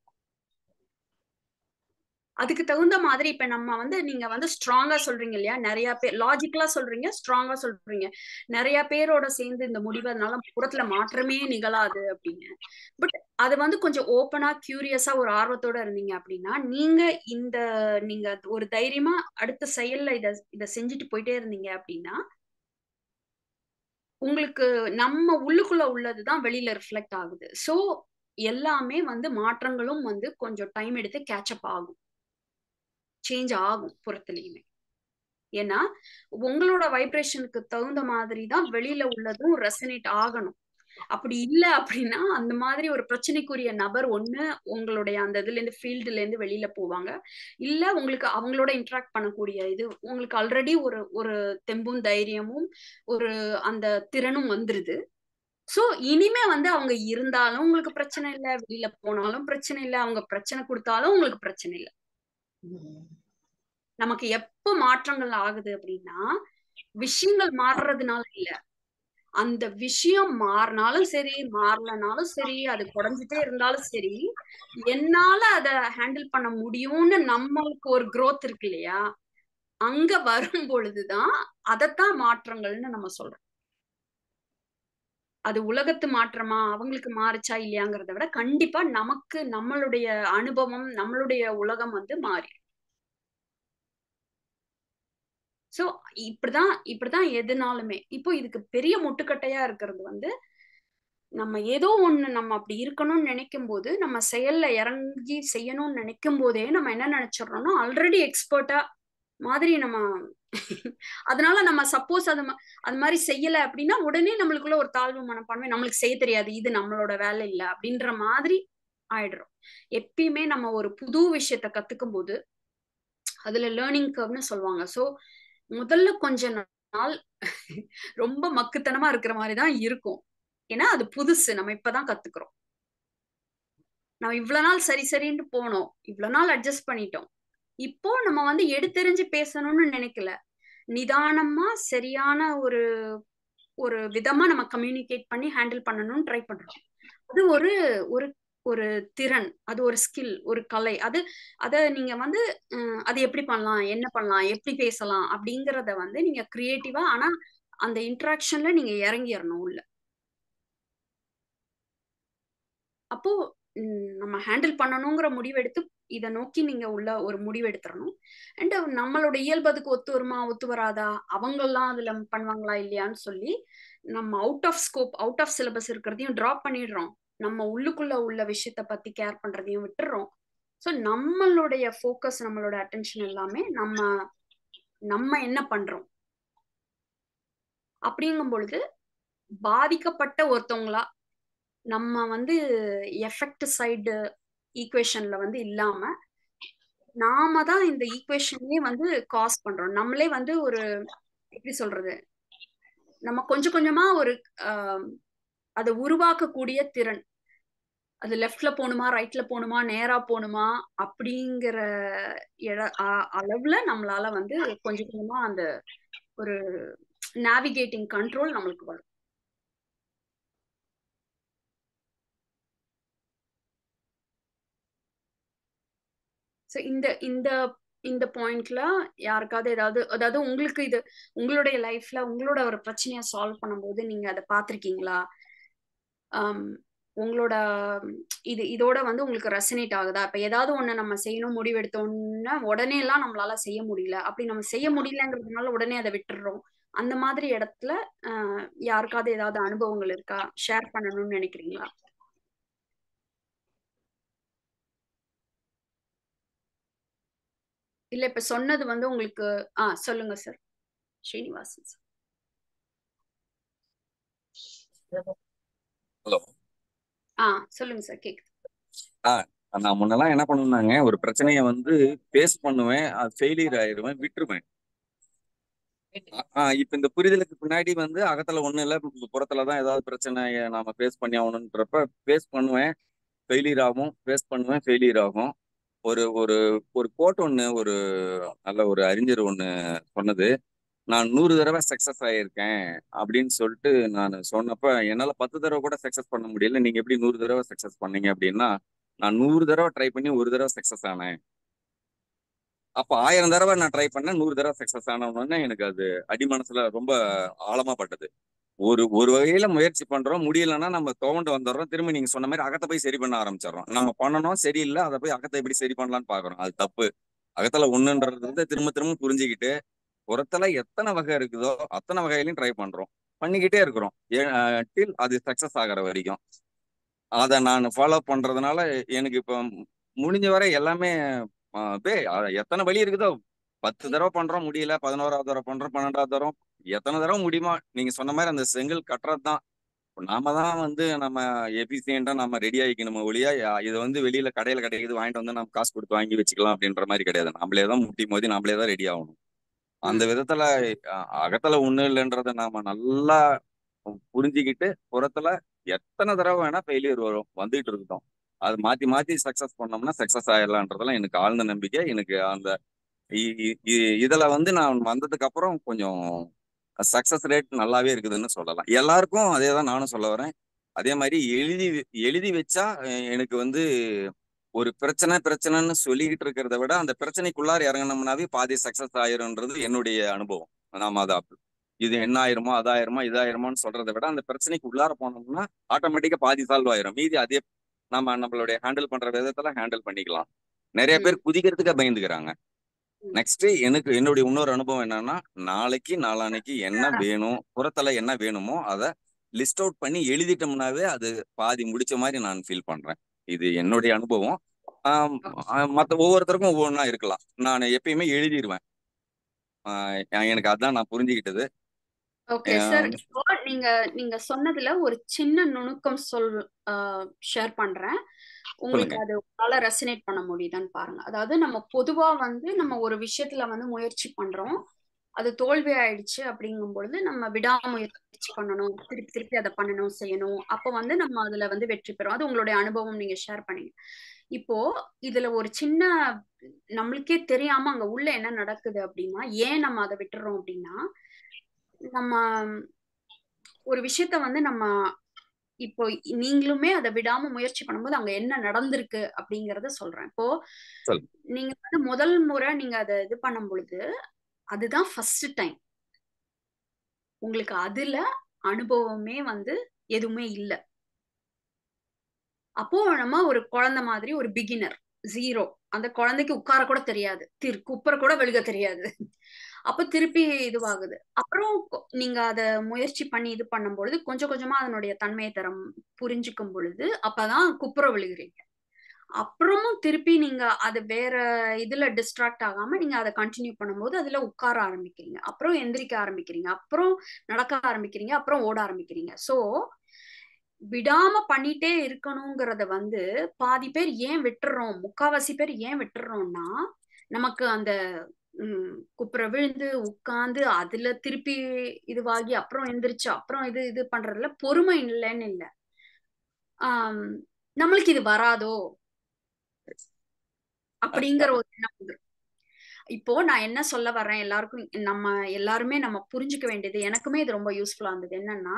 அதுக்கு தகுந்த மாதிரி இப்ப நம்ம வந்து நீங்க வந்து ஸ்ட்ராங்கா சொல்றீங்க இல்லையா, நிறைய பேர் லாஜிக்கலா சொல்றீங்க, ஸ்ட்ராங்கா சொல்றீங்க. நிறைய பேரோட சேர்ந்து இந்த முடிவு அதனால புறத்துல மாற்றமே நிகழாது அப்படின்னு. பட் அது வந்து கொஞ்சம் ஓப்பனா கியூரியஸா ஒரு ஆர்வத்தோட இருந்தீங்க அப்படின்னா, நீங்க ஒரு தைரியமா அடுத்த செயல்ல இத செஞ்சுட்டு போயிட்டே இருந்தீங்க அப்படின்னா, உங்களுக்கு நம்ம உள்ளுக்குள்ள உள்ளதுதான் வெளியில ரிஃப்ளெக்ட் ஆகுது. சோ எல்லாமே வந்து மாற்றங்களும் வந்து கொஞ்சம் டைம் எடுத்து கேட்சப் ஆகும், சேஞ்ச் ஆகும் புறத்துலயுமே. ஏன்னா உங்களோட வைப்ரேஷனுக்கு தகுந்த மாதிரி தான் வெளியில உள்ளதும் ரெசனேட் ஆகணும். அப்படி இல்ல அப்படின்னா அந்த மாதிரி ஒரு பிரச்சனைக்குரிய நபர் ஒண்ணு உங்களுடைய அந்த இதுல இருந்து ஃபீல்டுல இருந்து வெளியில போவாங்க. இல்ல உங்களுக்கு அவங்களோட இன்டராக்ட் பண்ணக்கூடிய இது உங்களுக்கு ஆல்ரெடி ஒரு ஒரு தெம்பும் தைரியமும் ஒரு அந்த திறனும் வந்துருது. சோ இனிமே வந்து அவங்க இருந்தாலும் உங்களுக்கு பிரச்சனை இல்ல, வெளியில போனாலும் பிரச்சனை இல்ல, அவங்க பிரச்சனை கொடுத்தாலும் உங்களுக்கு பிரச்சனை இல்ல. நமக்கு எப்ப மாற்றங்கள் ஆகுது அப்படின்னா, விஷயங்கள் மாறுறதுனால இல்ல, அந்த விஷயம் மாறினாலும் சரி மாறலனாலும் சரி, அது குறைஞ்சிட்டே இருந்தாலும் சரி, என்னால அத ஹேண்டில் பண்ண முடியும்னு நம்மளுக்கு ஒரு growth இருக்கு இல்லையா, அங்க வரும் பொழுதுதான் அதத்தான் மாற்றங்கள்னு நம்ம சொல்றோம். அது உலகத்து மாற்றமா அவங்களுக்கு மாறுச்சா இல்லையாங்கிறத விட கண்டிப்பா நமக்கு நம்மளுடைய அனுபவம் நம்மளுடைய உலகம் வந்து மாறி. சோ இப்படிதான் எதுனாலுமே இப்போ இதுக்கு பெரிய முட்டுக்கட்டையா இருக்கிறது வந்து, நம்ம ஏதோ ஒண்ணு நம்ம அப்படி இருக்கணும்னு நினைக்கும் போது நம்ம செயல்ல இறங்கி செய்யணும்னு நினைக்கும் போதே நம்ம என்ன நினைச்சிடறோம்னா ஆல்ரெடி எக்ஸ்பர்ட்டா மாதிரி நம்ம அதனால நம்ம சப்போஸ் அது மாதிரி செய்யல அப்படின்னா உடனே நம்மளுக்குள்ள ஒரு தாழ்வு மனப்பான்மை, நம்மளுக்கு செய்ய தெரியாது, இது நம்மளோட வேலை இல்லை அப்படின்ற மாதிரி ஆயிடுறோம். எப்பயுமே நம்ம ஒரு புது விஷயத்த கத்துக்கும் போது அதுல லேர்னிங் கர்வ்னு சொல்லுவாங்க. சோ முதல்ல கொஞ்ச நாள் ரொம்ப மக்குத்தனமா இருக்கிற மாதிரி தான் இருக்கும். ஏன்னா அது புதுசு, நம்ம இப்பதான் கத்துக்கிறோம். நம்ம இவ்வளவு நாள் சரி சரின்னு போனோம், இவ்வளவு நாள் அட்ஜஸ்ட் பண்ணிட்டோம். இப்போ நம்ம வந்து எடுத்தெறிஞ்சு பேசணும்னு நினைக்கல, நிதானமா சரியான ஒரு ஒரு விதமா நம்ம கம்யூனிகேட் பண்ணி ஹேண்டில் பண்ணணும்னு ட்ரை பண்றோம். அது ஒரு ஒரு ஒரு திறன், அது ஒரு ஸ்கில், ஒரு கலை. அத நீங்க வந்து அது எப்படி பண்ணலாம், என்ன பண்ணலாம், எப்படி பேசலாம் அப்படிங்கறத வந்து நீங்க கிரியேட்டிவா, ஆனா அந்த இன்டராக்ஷன்ல நீங்க இறங்கிடணும் உள்ள. அப்போ நம்ம ஹேண்டில் பண்ணணுங்கிற முடிவெடுத்து இதை நோக்கி நீங்க உள்ள ஒரு முடிவு எடுத்துடணும். அண்ட் நம்மளோட இயல்பதுக்கு ஒத்து வருமா ஒத்து வராதா, அவங்கெல்லாம் அதுல பண்ணுவாங்களா இல்லையான்னு சொல்லி நம்ம out of scope, out of syllabus இருக்கிறதையும் டிராப் பண்ணிடுறோம். நம்ம உள்ளுக்குள்ள உள்ள விஷயத்த பத்தி கேர் பண்றதையும் விட்டுறோம். ஸோ நம்மளுடைய ஃபோக்கஸ், நம்மளோட அட்டென்ஷன் எல்லாமே நம்ம என்ன பண்றோம் அப்படிங்கும் பொழுது பாதிக்கப்பட்ட ஒருத்தவங்களா நம்ம வந்து எஃபெக்ட் சைடு ஈக்குவேஷன்ல வந்து இல்லாம நாம தான் இந்த ஈக்குவேஷனே வந்து காஸ் பண்றோம். நம்மளே வந்து ஒரு எப்படி சொல்றது, நம்ம கொஞ்சம் கொஞ்சமா ஒரு அதை உருவாக்கக்கூடிய திறன், அது லெஃப்ட்ல போகணுமா ரைட்ல போகணுமா நேரா போகணுமா அப்படிங்கிற அளவுல நம்மளால வந்து கொஞ்சம் கொஞ்சமா அந்த ஒரு நேவிகேட்டிங் கண்ட்ரோல் நம்மளுக்கு வரும். ஸோ இந்த இந்த இந்த பாயிண்ட்ல யாருக்காவது அதாவது உங்களுக்கு இது உங்களுடைய லைஃப்ல உங்களோட ஒரு பிரச்சனையை சால்வ் பண்ணும்போது நீங்க அதை பார்த்திருக்கீங்களா? உங்களோட இதோட வந்து உங்களுக்கு ரெசனேட் ஆகுதா? இப்ப ஏதாவது ஒண்ணு நம்ம செய்யணும் முடிவெடுத்தோம்னா உடனே எல்லாம் நம்மளால செய்ய முடியல, அப்படி நம்ம செய்ய முடியலங்கிறதுனால உடனே அதை விட்டுடுறோம். அந்த மாதிரி இடத்துல யாருக்காவது ஏதாவது அனுபவங்கள் இருக்கா, ஷேர் பண்ணணும்னு நினைக்கிறீங்களா? இல்ல இப்ப சொன்னது வந்து உங்களுக்கு சொல்லுங்க சார், ஸ்ரீனிவாசன் சார். ஹலோ. சொல்லுங்க சார், கேக்குது. நான் முன்னெல்லாம் என்ன பண்ணுனாங்க, ஒரு பிரச்சனையை வந்து ஃபேஸ் பண்ணுவேன், அது ஃபெயிலியர் ஆயிடுவேன், விட்டுருவேன். இப்ப இந்த புரிதலுக்கு பின்னாடி வந்து அகத்துல ஒண்ணும் இல்ல, புறத்துலதான் ஏதாவது பிரச்சனையை நாம ஃபேஸ் பண்ணி ஆகணுன்றப்ப ஃபேஸ் பண்ணுவேன், ஃபெயிலியர் ஆகும், ஃபேஸ் பண்ணுவேன், ஃபெயிலியர் ஆகும். ஒரு ஒரு ஒரு கோட் ஒண்ணு, ஒரு நல்ல ஒரு அறிஞர் ஒண்ணு சொன்னது, நான் 100 தடவை சக்சஸ் ஆயிருக்கேன் அப்படின்னு சொல்லிட்டு நான் சொன்னப்ப, என்னால 10 தடவை கூட சக்சஸ் பண்ண முடியல, நீங்க எப்படி 100 தடவை சக்சஸ் பண்ணீங்க அப்படின்னா, நான் 100 தடவை ட்ரை பண்ணி ஒரு தடவை சக்சஸ் ஆனேன். அப்ப 1000 தடவை நான் ட்ரை பண்ணேன், 100 தடவை சக்சஸ் ஆனவொன்னே எனக்கு அது அடிமனசுல ரொம்ப ஆழமா பட்டது. ஒரு வகையில முயற்சி பண்றோம், முடியலன்னா நம்ம துவண்டு வந்துடுறோம், திரும்ப நீங்க சொன்ன மாதிரி அகத்தை போய் சரி பண்ண ஆரம்பிச்சிடறோம். நம்ம பண்ணணும் சரியில்லை, அதை போய் அகத்தை எப்படி சரி பண்ணலாம்னு பாக்குறோம். அது தப்பு. அகத்துல ஒண்ணுன்றது வந்து திரும்ப திரும்ப புரிஞ்சுக்கிட்டு, புறத்துல எத்தனை வகை இருக்குதோ அத்தனை வகையிலையும் ட்ரை பண்றோம், பண்ணிக்கிட்டே இருக்கிறோம் டில் அது சக்சஸ் ஆகிற வரைக்கும். அதை நான் ஃபாலோ பண்றதுனால எனக்கு இப்ப முடிஞ்ச வரை எல்லாமே எத்தனை வழி இருக்குதோ 10 தடவை பண்றோம் முடியல, 11ஆவது தடவை பண்றோம், 12ஆவது தடவை, எத்தனை தடவை முடியுமா நீங்க சொன்ன மாதிரி அந்த செங்கல் கட்டுறது தான். நாம தான் வந்து நம்ம எபிசியண்டா நம்ம ரெடி ஆகிக்கணுமோ ஒழியா, இது வந்து வெளியில கடையில கிடைக்குது வாங்கிட்டு வந்து நம்ம காசு கொடுத்து வாங்கி வச்சுக்கலாம் அப்படின்ற மாதிரி கிடையாது. நம்மளே தான் முட்டி மோதி நம்மளே தான் ரெடி ஆகணும். அந்த விதத்துல அகத்துல ஒண்ணு இல்லைன்றத நாம நல்லா புரிஞ்சுக்கிட்டு, புறத்துல எத்தனை தடவை வேணா ஃபெயிலியர் வரும், வந்துட்டு இருக்கோம், அது மாத்தி மாத்தி சக்சஸ் பண்ணோம்னா சக்சஸ் ஆயிடலான்றதெல்லாம் எனக்கு ஆழ்ந்த நம்பிக்கை. எனக்கு அந்த இதுல வந்து நான் வந்ததுக்கு அப்புறம் கொஞ்சம் சக்சஸ் ரேட் நல்லாவே இருக்குதுன்னு சொல்லலாம். எல்லாருக்கும் அதே தான் நானும் சொல்ல வரேன். அதே மாதிரி எழுதி எழுதி வச்சா எனக்கு வந்து ஒரு பிரச்சனைன்னு சொல்லிக்கிட்டு இருக்கிறத விட அந்த பிரச்சனைக்குள்ளார இறங்கினோம்னாவே பாதி சக்சஸ் ஆயிரும்ன்றது என்னுடைய அனுபவம். நாம அதை இது என்ன ஆயிருமோ அதாயிருமோ இதாயிருமோன்னு சொல்றதை விட அந்த பிரச்சனைக்கு உள்ளார போனோம்னா ஆட்டோமேட்டிக்கா பாதி சால்வ் ஆயிரும். மீதி அதே நம்மளுடைய ஹேண்டில் பண்ற விதத்துல ஹேண்டில் பண்ணிக்கலாம். நிறைய பேர் குதிக்கிறதுக்கே பயந்துக்கிறாங்க. நெக்ஸ்ட் எனக்கு என்னுடைய இன்னொரு அனுபவம் என்னன்னா, நாளைக்கு நாளானைக்கு என்ன வேணும், புறத்துல என்ன வேணுமோ அதை லிஸ்ட் அவுட் பண்ணி எழுதிட்டோம்னாவே அது பாதி முடிச்ச மாதிரி நான் ஃபீல் பண்றேன். இது என்னுடைய அனுபவம். மற்ற ஒவ்வொருத்தருக்கும் ஒவ்வொன்றா இருக்கலாம். நான் எப்பயுமே எழுதிடுவேன். எனக்கு அதான் நான் புரிஞ்சுக்கிட்டது. ஓகே சார், இப்போ நீங்க நீங்க சொன்னதுல ஒரு சின்ன நுணுக்கம் ஷேர் பண்றேன். உங்களுக்கு சொல்லுங்க. அது உங்களால ரெசனேட் பண்ண முடியுதான்னு பாருங்க. அதாவது நம்ம பொதுவா வந்து நம்ம ஒரு விஷயத்துல வந்து முயற்சி பண்றோம், அது தோல்வி ஆயிடுச்சு அப்படிங்கும் பொழுது நம்ம விடாமுயற்சி பண்ணணும், திருப்பி திருப்பி அதை பண்ணணும், செய்யணும். அப்ப வந்து நம்ம அதுல வந்து வெற்றி பெறும். அது உங்களுடைய அனுபவம், நீங்க ஷேர் பண்ணீங்க. இப்போ இதுல ஒரு சின்ன, நம்மளுக்கே தெரியாம அங்க உள்ள என்ன நடக்குது அப்படின்னா, ஏன் நம்ம அதை விட்டுறோம் அப்படின்னா, நம்ம ஒரு விஷயத்த வந்து நம்ம இப்போ நீங்களுமே அதை விடாம முயற்சி பண்ணும்போது அங்க என்ன நடந்திருக்கு அப்படிங்கறத சொல்றேன். இப்போ சொல்லுங்க. நீங்க வந்து முதல் முறை நீங்க அதை இது பண்ணும் பொழுது அதுதான் ஃபர்ஸ்ட் டைம், உங்களுக்கு அதுல அனுபவமே வந்து எதுவுமே இல்ல. அப்போ நம்ம ஒரு குழந்தை மாதிரி, ஒரு பிகினர், ஜீரோ. அந்த குழந்தைக்கு உட்கார கூட தெரியாது, குப்புற கூட வெளுக தெரியாது. அப்ப திருப்பி இதுவாகுது. அப்புறம் நீங்க அத முயற்சி பண்ணி இது பண்ணும்பொழுது கொஞ்சம் கொஞ்சமா அதனுடைய தன்மையை தரம் புரிஞ்சுக்கும் பொழுது அப்பதான் குப்புற விழுகிறீங்க. அப்புறமும் திருப்பி நீங்க அது வேற இதுல டிஸ்ட்ராக்ட் ஆகாம நீங்க அதை கண்டினியூ பண்ணும்போது அதுல உட்கார ஆரம்பிக்கிறீங்க, அப்புறம் எந்திரிக்க ஆரம்பிக்கிறீங்க, அப்புறம் நடக்க ஆரம்பிக்கிறீங்க, அப்புறம் ஓட ஆரம்பிக்கிறீங்க. சோ விடாம பண்ணிட்டே இருக்கணுங்கிறத வந்து பாதி பேர் ஏன் விட்டுறோம், முக்காவாசி பேர் ஏன் விட்டுறோம்னா, நமக்கு அந்த குப்புற விழுந்து உட்கார்ந்து அதுல திருப்பி இதுவாகி அப்புறம் எந்திரிச்சு அப்புறம் இது இது பண்றதுல பொறுமை இல்லைன்னு இல்ல, ஆஹ் நம்மளுக்கு இது வராதோ அப்படிங்கிற ஒரு எண்ணம் வந்துரும். இப்போ நான் என்ன சொல்ல வர்றேன், எல்லாருக்கும் நம்ம எல்லாருமே நம்ம புரிஞ்சுக்க வேண்டியது, எனக்குமே இது ரொம்ப யூஸ்ஃபுல்லா இருந்தது என்னன்னா,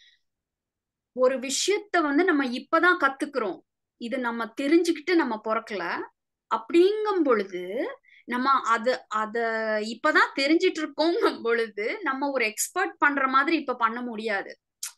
ஒரு விஷயத்த வந்து நம்ம இப்பதான் கத்துக்கிறோம், இது நம்ம தெரிஞ்சுக்கிட்டு நம்ம பிறக்கல. அப்படிங்கும் பொழுது நம்ம அத அத இப்பதான் தெரிஞ்சிட்டு இருக்கோங்கும் பொழுது நம்ம ஒரு எக்ஸ்பர்ட் பண்ற மாதிரி இப்ப பண்ண முடியாது.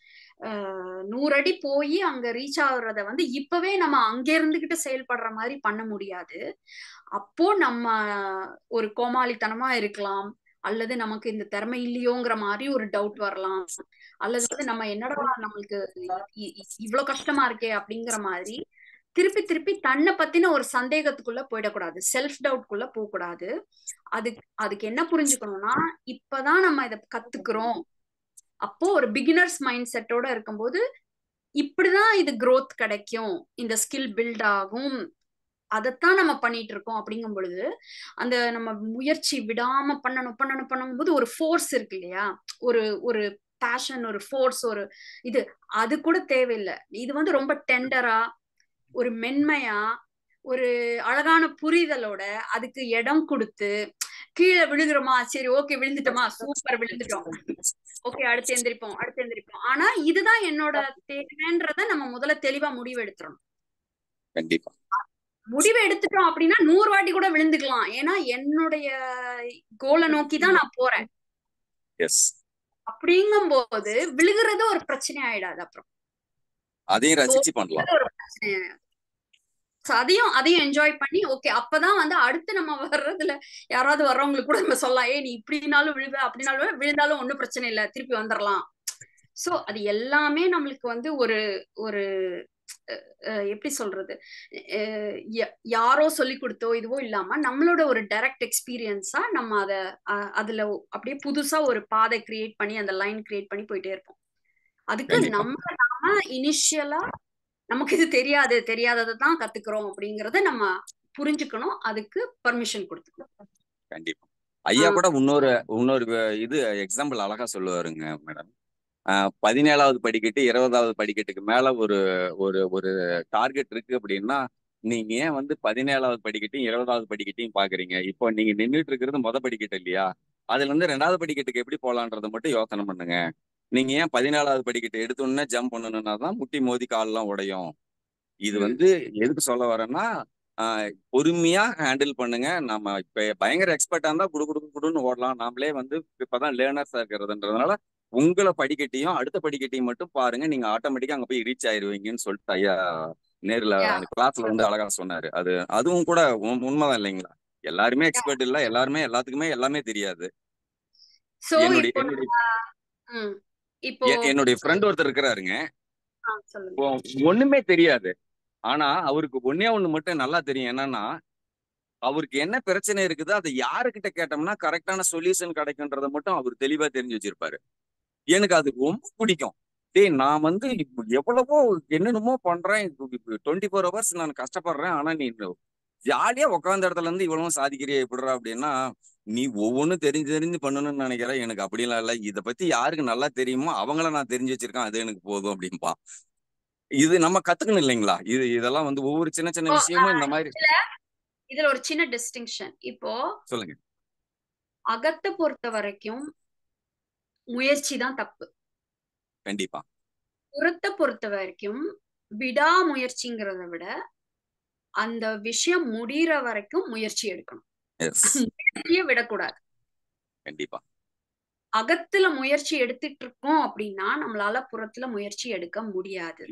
100 அடி போய் அங்க ரீச் ஆகுறத வந்து இப்பவே நம்ம அங்க இருந்துகிட்டு செயல்படுற மாதிரி பண்ண முடியாது. அப்போ நம்ம ஒரு கோமாளித்தனமா இருக்கலாம், அல்லது நமக்கு இந்த திறமை இல்லையோங்கிற மாதிரி ஒரு டவுட் வரலாம், அல்லது வந்து நம்ம என்னடா நம்மளுக்கு இவ்வளவு கஷ்டமா இருக்கே அப்படிங்கிற மாதிரி திருப்பி திருப்பி தன்னை பத்தின ஒரு சந்தேகத்துக்குள்ள போயிடக்கூடாது, செல்ஃப் டவுட்குள்ள போக கூடாது. அதுக்கு என்ன புரிஞ்சுக்கணும்னா, இப்பதான் நம்ம இதை கத்துக்கிறோம். அப்போ ஒரு பிகினர்ஸ் மைண்ட் செட்டோட இருக்கும்போது இப்படிதான் இது growth கிடைக்கும், இந்த ஸ்கில் பில்ட் ஆகும், அதைத்தான் நம்ம பண்ணிட்டு இருக்கோம். அப்படிங்கும் பொழுது அந்த நம்ம முயற்சி விடாம பண்ணணும் பண்ணணும் பண்ணும்போது ஒரு ஃபோர்ஸ் இருக்கு இல்லையா, ஒரு ஒரு பேஷன், ஒரு ஃபோர்ஸ், ஒரு இது, அது கூட தேவையில்லை. இது வந்து ரொம்ப டெண்டரா, ஒரு மென்மையா, ஒரு அழகான புரிதலோட அதுக்கு இடம் கொடுத்து, கீழே விழுகிறோமா, சரி ஓகே விழுந்துட்டோமா, சூப்பர் விழுந்துட்டோம், ஓகே அடுத்து எந்திரிப்போம் அடுத்து எந்திரிப்போம், ஆனா இதுதான் என்னோட தேவைன்றத நம்ம முதல்ல தெளிவா முடிவு எடுத்துறோம். கண்டிப்பா. முடிவு எடுத்துட்டோம் அப்படின்னா 100 வாட்டி கூட விழுந்துக்கலாம், ஏன்னா என்னுடைய கோலை நோக்கி தான் நான் போறேன். எஸ். அப்படிங்கும் போது விழுகிறது ஒரு பிரச்சனை ஆயிடாது, அப்புறம் அதையும் ரசிச்சு பண்ணலாம். ஒரு பிரச்சனை ஆயிடாது. அதையும் என்ஜாய் பண்ணி ஓகே, அப்பதான் வந்து அடுத்து நம்ம வர்றதுல யாராவது வர்றவங்களுக்கு கூட நம்ம சொல்லலாம், ஏ நீ இப்படினாலும் விழுவ அப்படின்னாலும் விழுந்தாலும் ஒண்ணும் பிரச்சனை இல்லை, திருப்பி வந்துடலாம். சோ அது எல்லாமே நம்மளுக்கு வந்து ஒரு ஒரு எப்படி சொல்றது, யாரோ சொல்லி கொடுத்தோ இதுவோ இல்லாம நம்மளோட ஒரு டைரக்ட் எக்ஸ்பீரியன்ஸா நம்ம அதுல அப்படியே புதுசா ஒரு பாதை கிரியேட் பண்ணி அந்த லைன் கிரியேட் பண்ணி போயிட்டே இருப்போம். அதுக்கு நாம இனிஷியலா நமக்கு இது தெரியாததை தான் கத்துக்கிறோம் அப்படிங்கறத நம்ம புரிஞ்சுக்கணும், அதுக்கு பர்மிஷன் கொடுத்துக்கணும். கண்டிப்பா. ஐயா கூட இன்னொரு இது எக்ஸாம்பிள் அழகா சொல்லுவாருங்க மேடம். 17வது படிக்கட்டு 20வது படிக்கட்டுக்கு மேல ஒரு ஒரு ஒரு டார்கெட் இருக்கு அப்படின்னா, நீங்க ஏன் வந்து 17வது படிக்கட்டையும் 20வது படிக்கட்டையும் பாக்குறீங்க? இப்போ நீங்க நின்றுட்டு இருக்கிறது படிக்கட்டு இல்லையா? அதுல இருந்து 2வது படிக்கட்டுக்கு எப்படி போலான்றதை மட்டும் யோசனை பண்ணுங்க. நீங்க ஏன் 17வது படிக்கட்டு எடுத்தோன்னே ஜம்ப் பண்ணணும்னா தான் முட்டி மோதி கால்லாம் உடையும். இது வந்து எதுக்கு சொல்ல வரேன்னா, பொறுமையா ஹேண்டில் பண்ணுங்க. நம்ம இப்ப பயங்கர எக்ஸ்பர்ட்டா இருந்தா குடுன்னு ஓடலாம். நாமளே வந்து இப்பதான் லேர்னர்ஸா இருக்கிறதுன்றதுனால உங்களை படிக்கட்டையும் அடுத்த படிக்கட்டையும் மட்டும் பாருங்க, நீங்க ஆட்டோமேட்டிக்கா அங்க போய் ரீச் ஆயிருவீங்கன்னு சொல்லிட்டு ஐயா நேர்ல கிளாஸ்ல வந்து அழகா சொன்னாரு. அதுவும் கூட உண்மைதான் இல்லைங்களா? எல்லாருமே எக்ஸ்பர்ட் இல்ல, எல்லாருமே எல்லாத்துக்குமே எல்லாமே தெரியாது. என்னுடைய ஃப்ரெண்ட் ஒருத்தர் இருக்கிறாருங்க, ஒண்ணுமே தெரியாது. ஆனா அவருக்கு ஒண்ணே ஒண்ணு மட்டும் நல்லா தெரியும், என்னன்னா அவருக்கு என்ன பிரச்சனை இருக்குது, அதை யாருக்கிட்ட கேட்டோம்னா கரெக்டான சொல்யூஷன் கிடைக்குன்றத மட்டும் அவர் தெளிவா தெரிஞ்சு வச்சிருப்பாரு. எனக்கு அது ரொம்ப பிடிக்கும். டேய், நான் வந்து இப்போ எவ்வளவோ என்னென்னமோ பண்றேன், 24 hours நான் கஷ்டப்படுறேன், ஆனா நீ ஜாலியா உட்காந்த இடத்துல இருந்து இவ்வளவும் சாதிக்கிறிய எப்படிறா அப்படின்னா, நீ ஒவ்வொன்றும் தெரிஞ்சு தெரிஞ்சு பண்ணணும்னு நினைக்கிற. எனக்கு அப்படிலாம் இல்லை, இதை பத்தி யாருக்கு நல்லா தெரியுமோ அவங்கள நான் தெரிஞ்சு வச்சிருக்கேன், அது எனக்கு போதும் அப்படின்பா. இது நம்ம கத்துக்கணும் இல்லைங்களா? இதெல்லாம் வந்து ஒவ்வொரு சின்ன சின்ன இப்போ விஷயமும் இந்த மாதிரி. இதுல ஒரு சின்ன டிஸ்டிங்ஷன். இப்போ சொல்லுங்க. அகத்தை பொறுத்த வரைக்கும் முயற்சி தான் தப்பு. கண்டிப்பா. புறத்தை பொறுத்த வரைக்கும் விடாமுயற்சிங்கிறத விட அந்த விஷயம் முடிகிற வரைக்கும் முயற்சி எடுக்கணும். எஸ், முயற்சியை விடக்கூடாது. கண்டிப்பா. அகத்துல முயற்சி எடுத்துட்டு இருக்கோம் அப்படின்னா நம்மளால புறத்துல முயற்சி எடுக்க முடியாது.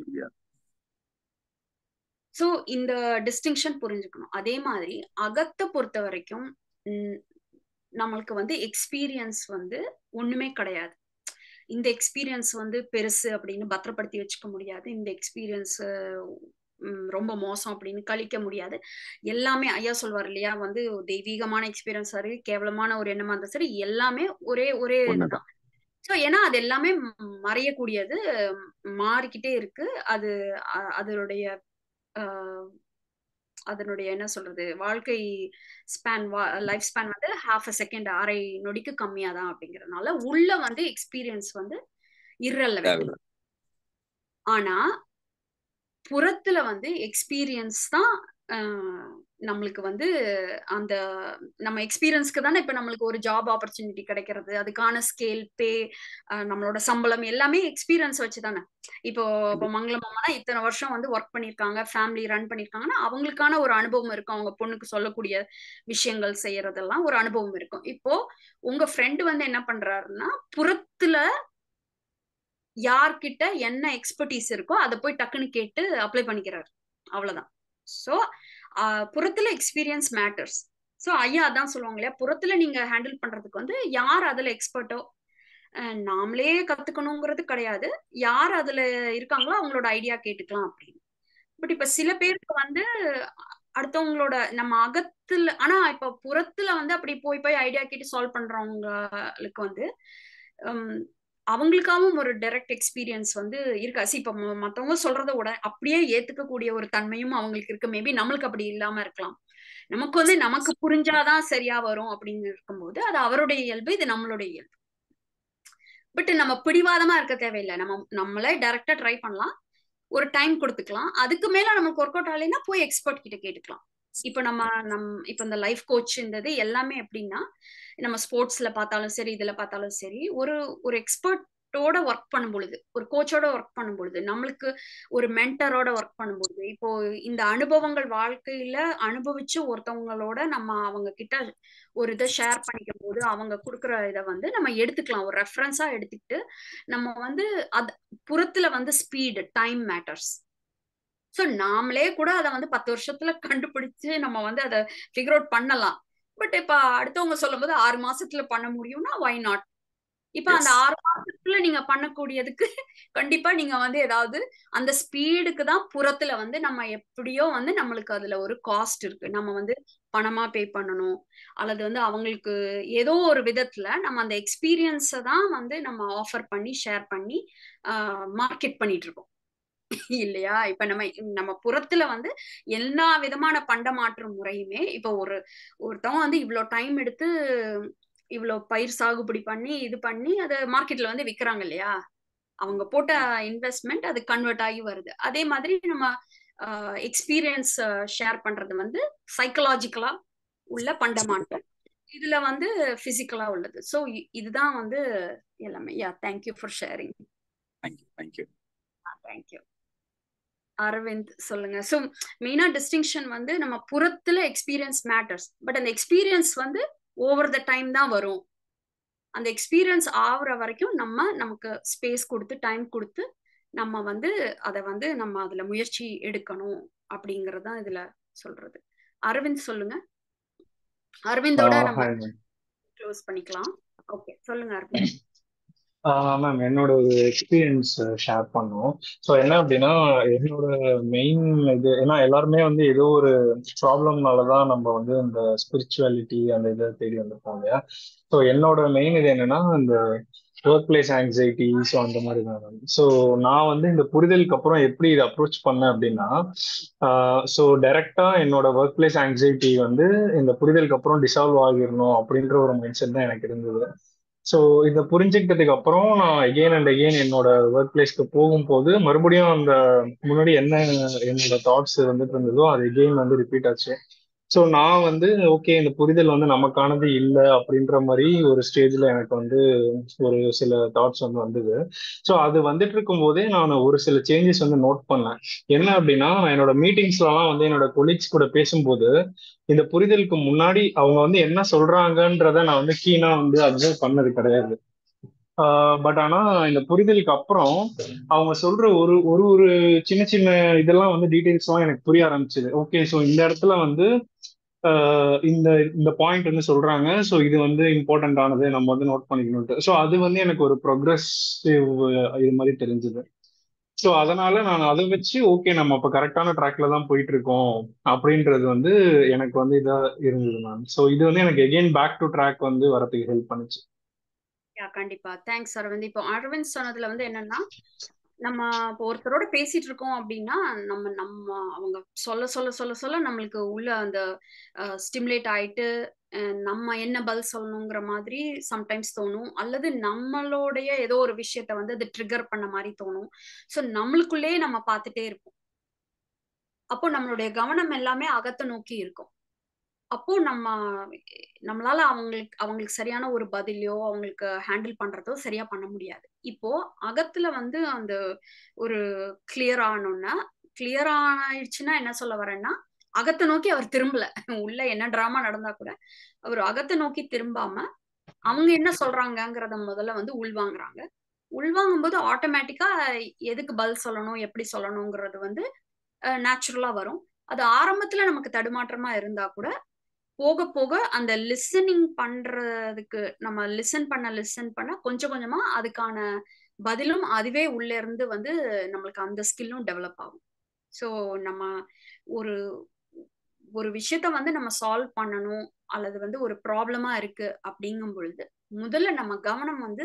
சோ இந்த டிஸ்டிங்ஷன் புரிஞ்சுக்கணும். அதே மாதிரி அகத்தை பொறுத்த வரைக்கும் நம்மளுக்கு வந்து எக்ஸ்பீரியன்ஸ் வந்து ஒண்ணுமே கிடையாது. இந்த எக்ஸ்பீரியன்ஸ் வந்து பெருசு அப்படின்னு பத்திரப்படுத்தி வச்சுக்க முடியாது. இந்த எக்ஸ்பீரியன்ஸ் ரொம்ப மோசம் அப்படின்னு கழிக்க முடியாது. எல்லாமே ஐயா சொல்வார் இல்லையா, வந்து தெய்வீகமான எக்ஸ்பீரியன்ஸ் சரி, கேவலமான ஒரு எண்ணமா இருந்தா சரி, எல்லாமே ஒரே இதுதான். ஸோ ஏன்னா அது எல்லாமே மறையக்கூடியது, மாறிக்கிட்டே இருக்கு. அது அதனுடைய அதனுடைய என்ன சொல்றது, வாழ்க்கை ஸ்பேன், லைஃப் ஸ்பேன் வந்து ½ செகண்ட், அரை நொடிக்கு கம்மியா தான். அப்படிங்கறதுனால உள்ள வந்து எக்ஸ்பீரியன்ஸ் வந்து irrelevant. ஆனா புறத்துல வந்து எக்ஸ்பீரியன்ஸ் தான் நம்மளுக்கு வந்து அந்த நம்ம எக்ஸ்பீரியன்ஸ்க்கு தானே இப்ப நம்மளுக்கு ஒரு ஜாப் ஆப்பர்ச்சுனிட்டி கிடைக்கிறது, அதுக்கான ஸ்கேல், பே, நம்மளோட சம்பளம் எல்லாமே எக்ஸ்பீரியன்ஸ் வச்சுதானே. இப்போ மங்களம் அம்மா இத்தனை வருஷம் வந்து ஒர்க் பண்ணிருக்காங்க, ஃபேமிலி ரன் பண்ணிருக்காங்கன்னா அவங்களுக்கான ஒரு அனுபவம் இருக்கும். அவங்க பொண்ணுக்கு சொல்லக்கூடிய விஷயங்கள் செய்யறதெல்லாம் ஒரு அனுபவம் இருக்கும். இப்போ உங்க ஃப்ரெண்டு வந்து என்ன பண்றாருன்னா புறத்துல யார்கிட்ட என்ன எக்ஸ்பர்டீஸ் இருக்கோ அதை போய் டக்குன்னு கேட்டு அப்ளை பண்ணிக்கிறாரு, அவ்வளவுதான். சோ புறத்துல எக்ஸ்பீரியன்ஸ் மேட்டர்ஸ். சோ ஐயா அதான் சொல்லுவாங்க இல்லையா, புறத்துல நீங்க ஹேண்டில் பண்றதுக்கு வந்து யார் அதுல எக்ஸ்பர்ட்டோ நாமளே கத்துக்கணுங்கிறது கிடையாது, யார் அதுல இருக்காங்களோ அவங்களோட ஐடியா கேட்டுக்கலாம் அப்படின்னு. பட் இப்ப சில பேருக்கு வந்து அடுத்தவங்களோட நம்ம அகத்துல, ஆனா இப்ப புறத்துல வந்து அப்படி போய் போய் ஐடியா கேட்டு சால்வ் பண்றவங்களுக்கு வந்து அவங்களுக்காகவும் ஒரு டைரக்ட் எக்ஸ்பீரியன்ஸ் வந்து இருக்கா. இப்ப மத்தவங்க சொல்றத அப்படியே ஏத்துக்கக்கூடிய ஒரு தன்மையும் அவங்களுக்கு இருக்கு. மேபி நம்மளுக்கு அப்படி இல்லாம இருக்கலாம். நமக்கு வந்து நமக்கு புரிஞ்சாதான் சரியா வரும் அப்படின்னு இருக்கும்போது அது அவருடைய இயல்பு, இது நம்மளுடைய இயல்பு. பட் நம்ம பிடிவாதமா இருக்க தேவையில்லை. நம்மளே டைரக்டா ட்ரை பண்ணலாம், ஒரு டைம் கொடுத்துக்கலாம். அதுக்கு மேல நமக்கு ஒர்க் அவுட் ஆகலைன்னா போய் எக்ஸ்பர்ட் கிட்ட கேட்டுக்கலாம். இப்ப இப்ப இந்த லைஃப் கோச் இருந்தது எல்லாமே எப்படின்னா, நம்ம ஸ்போர்ட்ஸ்ல பார்த்தாலும் சரி, இதுல பார்த்தாலும் சரி, ஒரு எக்ஸ்பர்ட்டோட ஒர்க் பண்ணும் பொழுது, ஒரு கோச்சோட ஒர்க் பண்ணும் பொழுது, நம்மளுக்கு ஒரு மென்டரோட ஒர்க் பண்ணும் பொழுது, இப்போ இந்த அனுபவங்கள் வாழ்க்கையில அனுபவிச்சு ஒருத்தவங்களோட நம்ம அவங்க கிட்ட ஒரு இதை ஷேர் பண்ணிக்கும் போது அவங்க கொடுக்குற இதை வந்து நம்ம எடுத்துக்கலாம், ஒரு ரெஃபரன்ஸா எடுத்துக்கிட்டு நம்ம வந்து புறத்துல வந்து ஸ்பீடு, டைம் மேட்டர்ஸ். சோ நாமளே கூட அதை வந்து 10 வருஷத்துல கண்டுபிடிச்சு நம்ம வந்து அதை ஃபிகர் அவுட் பண்ணலாம். பட் இப்ப அடுத்தவங்க சொல்லும் போது 6 மாசத்துல பண்ண முடியும்னா வை நாட். இப்ப அந்த 6 மாசத்துல நீங்க பண்ணக்கூடியதுக்கு கண்டிப்பா நீங்க வந்து ஏதாவது அந்த ஸ்பீடுக்கு தான் புறத்துல வந்து நம்ம எப்படியோ வந்து நம்மளுக்கு அதுல ஒரு காஸ்ட் இருக்கு. நம்ம வந்து பணமா பே பண்ணணும், அல்லது வந்து அவங்களுக்கு ஏதோ ஒரு விதத்துல நம்ம அந்த எக்ஸ்பீரியன்ஸை தான் வந்து நம்ம ஆஃபர் பண்ணி ஷேர் பண்ணி மார்க்கெட் பண்ணிட்டு இருக்கோம் இல்லையா. இப்ப நம்ம புறத்துல வந்து எல்லா விதமான பண்டமாற்று முறையுமே, இப்ப ஒருத்தவங்க வந்து இவ்வளவு டைம் எடுத்து இவ்வளவு பயிர் சாகுபடி பண்ணி இது பண்ணி அதை மார்க்கெட்ல வந்து விக்கிறாங்க இல்லையா, அவங்க போட்ட இன்வெஸ்ட்மெண்ட் அது கன்வெர்ட் ஆகி வருது. அதே மாதிரி நம்ம எக்ஸ்பீரியன்ஸ் ஷேர் பண்றது வந்து சைக்கலாஜிக்கலா உள்ள பண்டமாற்றம், இதுல வந்து பிசிக்கலா உள்ளது. சோ இதுதான் வந்து எல்லாமே. Yeah, thank you for sharing. Thank you. Aravind சொல்லுங்க. ஸோ மெயினா டிஸ்டிங்ஷன் வந்து நம்ம புறத்துல எக்ஸ்பீரியன்ஸ் மேட்டர்ஸ், பட் அந்த எக்ஸ்பீரியன்ஸ் வந்து ஓவர் த டைம் தான் வரும். அந்த எக்ஸ்பீரியன்ஸ் ஆகுற வரைக்கும் நமக்கு ஸ்பேஸ் கொடுத்து டைம் கொடுத்து நம்ம வந்து அதை வந்து நம்ம அதுல முயற்சி எடுக்கணும் அப்படிங்கறது தான் இதுல சொல்றது. அரவிந்த் சொல்லுங்க. அரவிந்தோட நம்ம க்ளோஸ் பண்ணிக்கலாம். ஓகே, சொல்லுங்க அரவிந்த். மேம் என்னோட ஒரு எக்ஸ்பீரியன்ஸ் ஷேர் பண்ணோம். ஸோ என்ன அப்படின்னா, என்னோட மெயின் இது ஏன்னா எல்லாருமே வந்து ஏதோ ஒரு ப்ராப்ளம்னால தான் நம்ம வந்து இந்த ஸ்பிரிச்சுவாலிட்டி அந்த இதை தேடி வந்திருப்போம் இல்லையா. ஸோ என்னோட மெயின் இது என்னன்னா, இந்த ஒர்க் பிளேஸ் ஆங்ஸைட்டி, ஸோ அந்த மாதிரி தான் மேம். ஸோ நான் வந்து இந்த புரிதலுக்கு அப்புறம் எப்படி இதை அப்ரோச் பண்ணேன் அப்படின்னா, ஸோ டைரக்டா என்னோட ஒர்க் பிளேஸ் ஆங்ஸைட்டி வந்து இந்த புரிதலுக்கு அப்புறம் டிசால்வ் ஆகிடணும் அப்படின்ற ஒரு மைண்ட் செட் தான் எனக்கு இருந்தது. ஸோ இதை புரிஞ்சுக்கிட்டதுக்கு அப்புறம் நான் எகெயின் அண்ட் எகெயின் என்னோட ஒர்க் பிளேஸ்க்கு போகும்போது மறுபடியும் அந்த முன்னாடி என்ன என்னோட தாட்ஸ் வந்துட்டு இருந்ததோ அது எகெயின் வந்து ரிப்பீட் ஆச்சு. ஸோ நான் வந்து ஓகே இந்த புரிதல் வந்து நமக்கானது இல்லை அப்படின்ற மாதிரி ஒரு ஸ்டேஜில் எனக்கு வந்து ஒரு சில தாட்ஸ் வந்து வந்தது. ஸோ அது வந்துட்டு இருக்கும் போதே நான் ஒரு சில சேஞ்சஸ் வந்து நோட் பண்ணேன். என்ன அப்படின்னா, நான் என்னோட மீட்டிங்ஸ்லாம் வந்து என்னோட கொலீக்ஸ் கூட பேசும்போது இந்த புரிதலுக்கு முன்னாடி அவங்க வந்து என்ன சொல்றாங்கன்றத நான் வந்து கீனா வந்து அப்சர்வ் பண்ணது கிடையாது. பட் ஆனா இந்த புரிதலுக்கு அப்புறம் அவங்க சொல்ற ஒரு ஒரு ஒரு சின்ன சின்ன இதெல்லாம் வந்து டீடைல்ஸ் எல்லாம் எனக்கு புரிய ஆரம்பிச்சது. ஓகே, ஸோ இந்த இடத்துல வந்து இந்த இந்த பாயிண்ட் வந்து சொல்றாங்க, ஸோ இது வந்து இம்பார்ட்டன்ட் ஆனது, நம்ம வந்து நோட் பண்ணிக்கணும்ட்டு. ஸோ அது வந்து எனக்கு ஒரு ப்ரொக்ரெசிவ் இது மாதிரி தெரிஞ்சது. ஸோ அதனால நான் அதை வச்சு ஓகே நம்ம அப்போ கரெக்டான ட்ராக்ல தான் போயிட்டு இருக்கோம் அப்படின்றது வந்து எனக்கு வந்து இதா இருந்தது மேம். ஸோ இது வந்து எனக்கு எகெயின் பேக் டு ட்ராக் வந்து வரதுக்கு ஹெல்ப் பண்ணுச்சு. கண்டிப்பா. தேங்க்ஸ் அரவிந்த். இப்போ அரவிந்த் சொன்னதுல வந்து என்னன்னா, நம்ம இப்போ ஒருத்தரோட பேசிட்டு இருக்கோம் அப்படின்னா நம்ம நம்ம அவங்க சொல்ல சொல்ல சொல்ல சொல்ல நம்மளுக்கு உள்ள அந்த ஸ்டிமுலேட் ஆயிட்டு நம்ம என்ன பதில் சொல்லணுங்கிற மாதிரி சம்டைம்ஸ் தோணும், அல்லது நம்மளுடைய ஏதோ ஒரு விஷயத்த வந்து அது ட்ரிகர் பண்ண மாதிரி தோணும். ஸோ நம்மளுக்குள்ளேயே நம்ம பார்த்துட்டே இருப்போம். அப்போ நம்மளுடைய கவனம் எல்லாமே அகத்தை நோக்கி இருக்கும். அப்போ நம்மளால அவங்களுக்கு சரியான ஒரு பதிலையோ அவங்களுக்கு ஹேண்டில் பண்றதோ சரியா பண்ண முடியாது. இப்போ அகத்துல வந்து அந்த ஒரு கிளியர் ஆனோம்னா, கிளியர் ஆயிடுச்சுன்னா என்ன சொல்ல வரேன்னா, அகத்தை நோக்கி அவர் திரும்பல. உள்ள என்ன டிராமா நடந்தா கூட அவர் அகத்தை நோக்கி திரும்பாம அவங்க என்ன சொல்றாங்கங்கிறத முதல்ல வந்து உள்வாங்குறாங்க. உள்வாங்கும் போது ஆட்டோமேட்டிக்கா எதுக்கு பதில் சொல்லணும், எப்படி சொல்லணுங்கிறது வந்து நேச்சுரலா வரும். அது ஆரம்பத்துல நமக்கு தடுமாற்றமா இருந்தா கூட போக போக அந்த லிசனிங் பண்றதுக்கு நம்ம லிசன் பண்ண கொஞ்சம் கொஞ்சமா அதுக்கான பதிலும் அதுவே உள்ள இருந்து வந்து நம்மளுக்கு அந்த ஸ்கில்லும் டெவலப் ஆகும். ஸோ நம்ம ஒரு ஒரு விஷயத்த வந்து நம்ம சால்வ் பண்ணணும் அல்லது வந்து ஒரு ப்ராப்ளமா இருக்கு அப்படிங்கும் பொழுது முதல்ல நம்ம கவனம் வந்து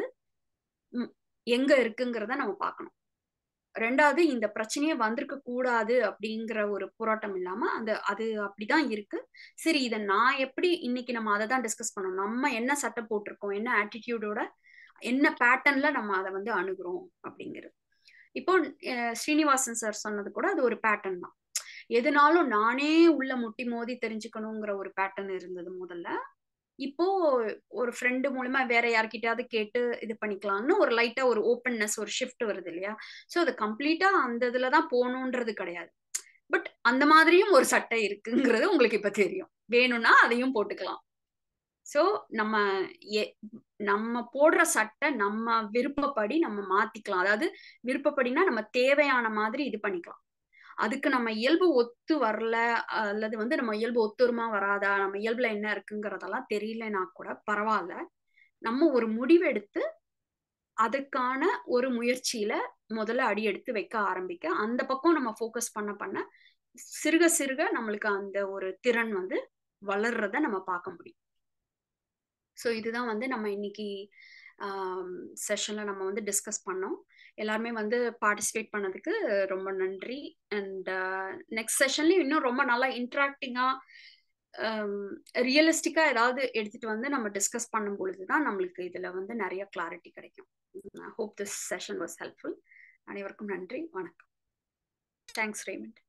எங்க இருக்குங்கிறத நம்ம பார்க்கணும். ரெண்டாவது, இந்த பிரச்சனையே வந்திருக்க கூடாது அப்படிங்கிற ஒரு போராட்டம் இல்லாம அது அப்படிதான் இருக்கு. சரி, இதை நான் எப்படி இன்னைக்கு நம்ம அதை தான் டிஸ்கஸ் பண்ணோம். நம்ம என்ன சட்டை போட்டிருக்கோம், என்ன ஆட்டிடியூடோட என்ன பேட்டர்ன்ல நம்ம அதை வந்து அணுகுறோம் அப்படிங்கிறது. இப்போ ஸ்ரீனிவாசன் சார் சொன்னது கூட அது ஒரு பேட்டர்ன் தான். எதுனாலும் நானே உள்ள முட்டி மோதி தெரிஞ்சுக்கணுங்கிற ஒரு பேட்டர்ன் இருந்தது முதல்ல. இப்போ ஒரு ஃப்ரெண்டு மூலமா வேற யார்கிட்டயாவது கேட்டு இது பண்ணிக்கலாம்னு ஒரு லைட்டா ஒரு ஓப்பன்னஸ், ஒரு ஷிஃப்ட் வருது இல்லையா. சோ அது கம்ப்ளீட்டா அந்த இதுலதான் போகணுன்றது கிடையாது. பட் அந்த மாதிரியும் ஒரு சட்டை இருக்குங்கிறது உங்களுக்கு இப்ப தெரியும். வேணும்னா அதையும் போட்டுக்கலாம். சோ நம்ம போடுற சட்டை நம்ம விருப்பப்படி நம்ம மாத்திக்கலாம். அதாவது விருப்பப்படினா நம்ம தேவையான மாதிரி இது பண்ணிக்கலாம். அதுக்கு நம்ம இயல்பு ஒத்து வரல அல்லது வந்து நம்ம இயல்பு ஒத்துருமா வராதா, நம்ம இயல்புல என்ன இருக்குங்கிறதெல்லாம் தெரியலனா கூட பரவாயில்ல. நம்ம ஒரு முடிவெடுத்து அதுக்கான ஒரு முயற்சியில முதல்ல அடி எடுத்து வைக்க ஆரம்பிக்க அந்த பக்கம் நம்ம ஃபோக்கஸ் பண்ண சிறுக சிறுக நம்மளுக்கு அந்த ஒரு திறன் வந்து வளர்றத நம்ம பார்க்க முடியும். ஸோ இதுதான் வந்து நம்ம இன்னைக்கு செஷன்ல நம்ம வந்து டிஸ்கஸ் பண்ணோம். எல்லாருமே வந்து பார்ட்டிசிபேட் பண்ணதுக்கு ரொம்ப நன்றி. அண்ட் நெக்ஸ்ட் செஷன்லயும் இன்னும் ரொம்ப நல்லா இன்ட்ராக்டிங்கா ரியலிஸ்டிக்கா ஏதாவது எடுத்துட்டு வந்து நம்ம டிஸ்கஸ் பண்ணும் பொழுதுதான் நம்மளுக்கு இதுல வந்து நிறைய கிளாரிட்டி கிடைக்கும். Hope this session was helpful. அனைவருக்கும் நன்றி, வணக்கம். Thanks Raymond.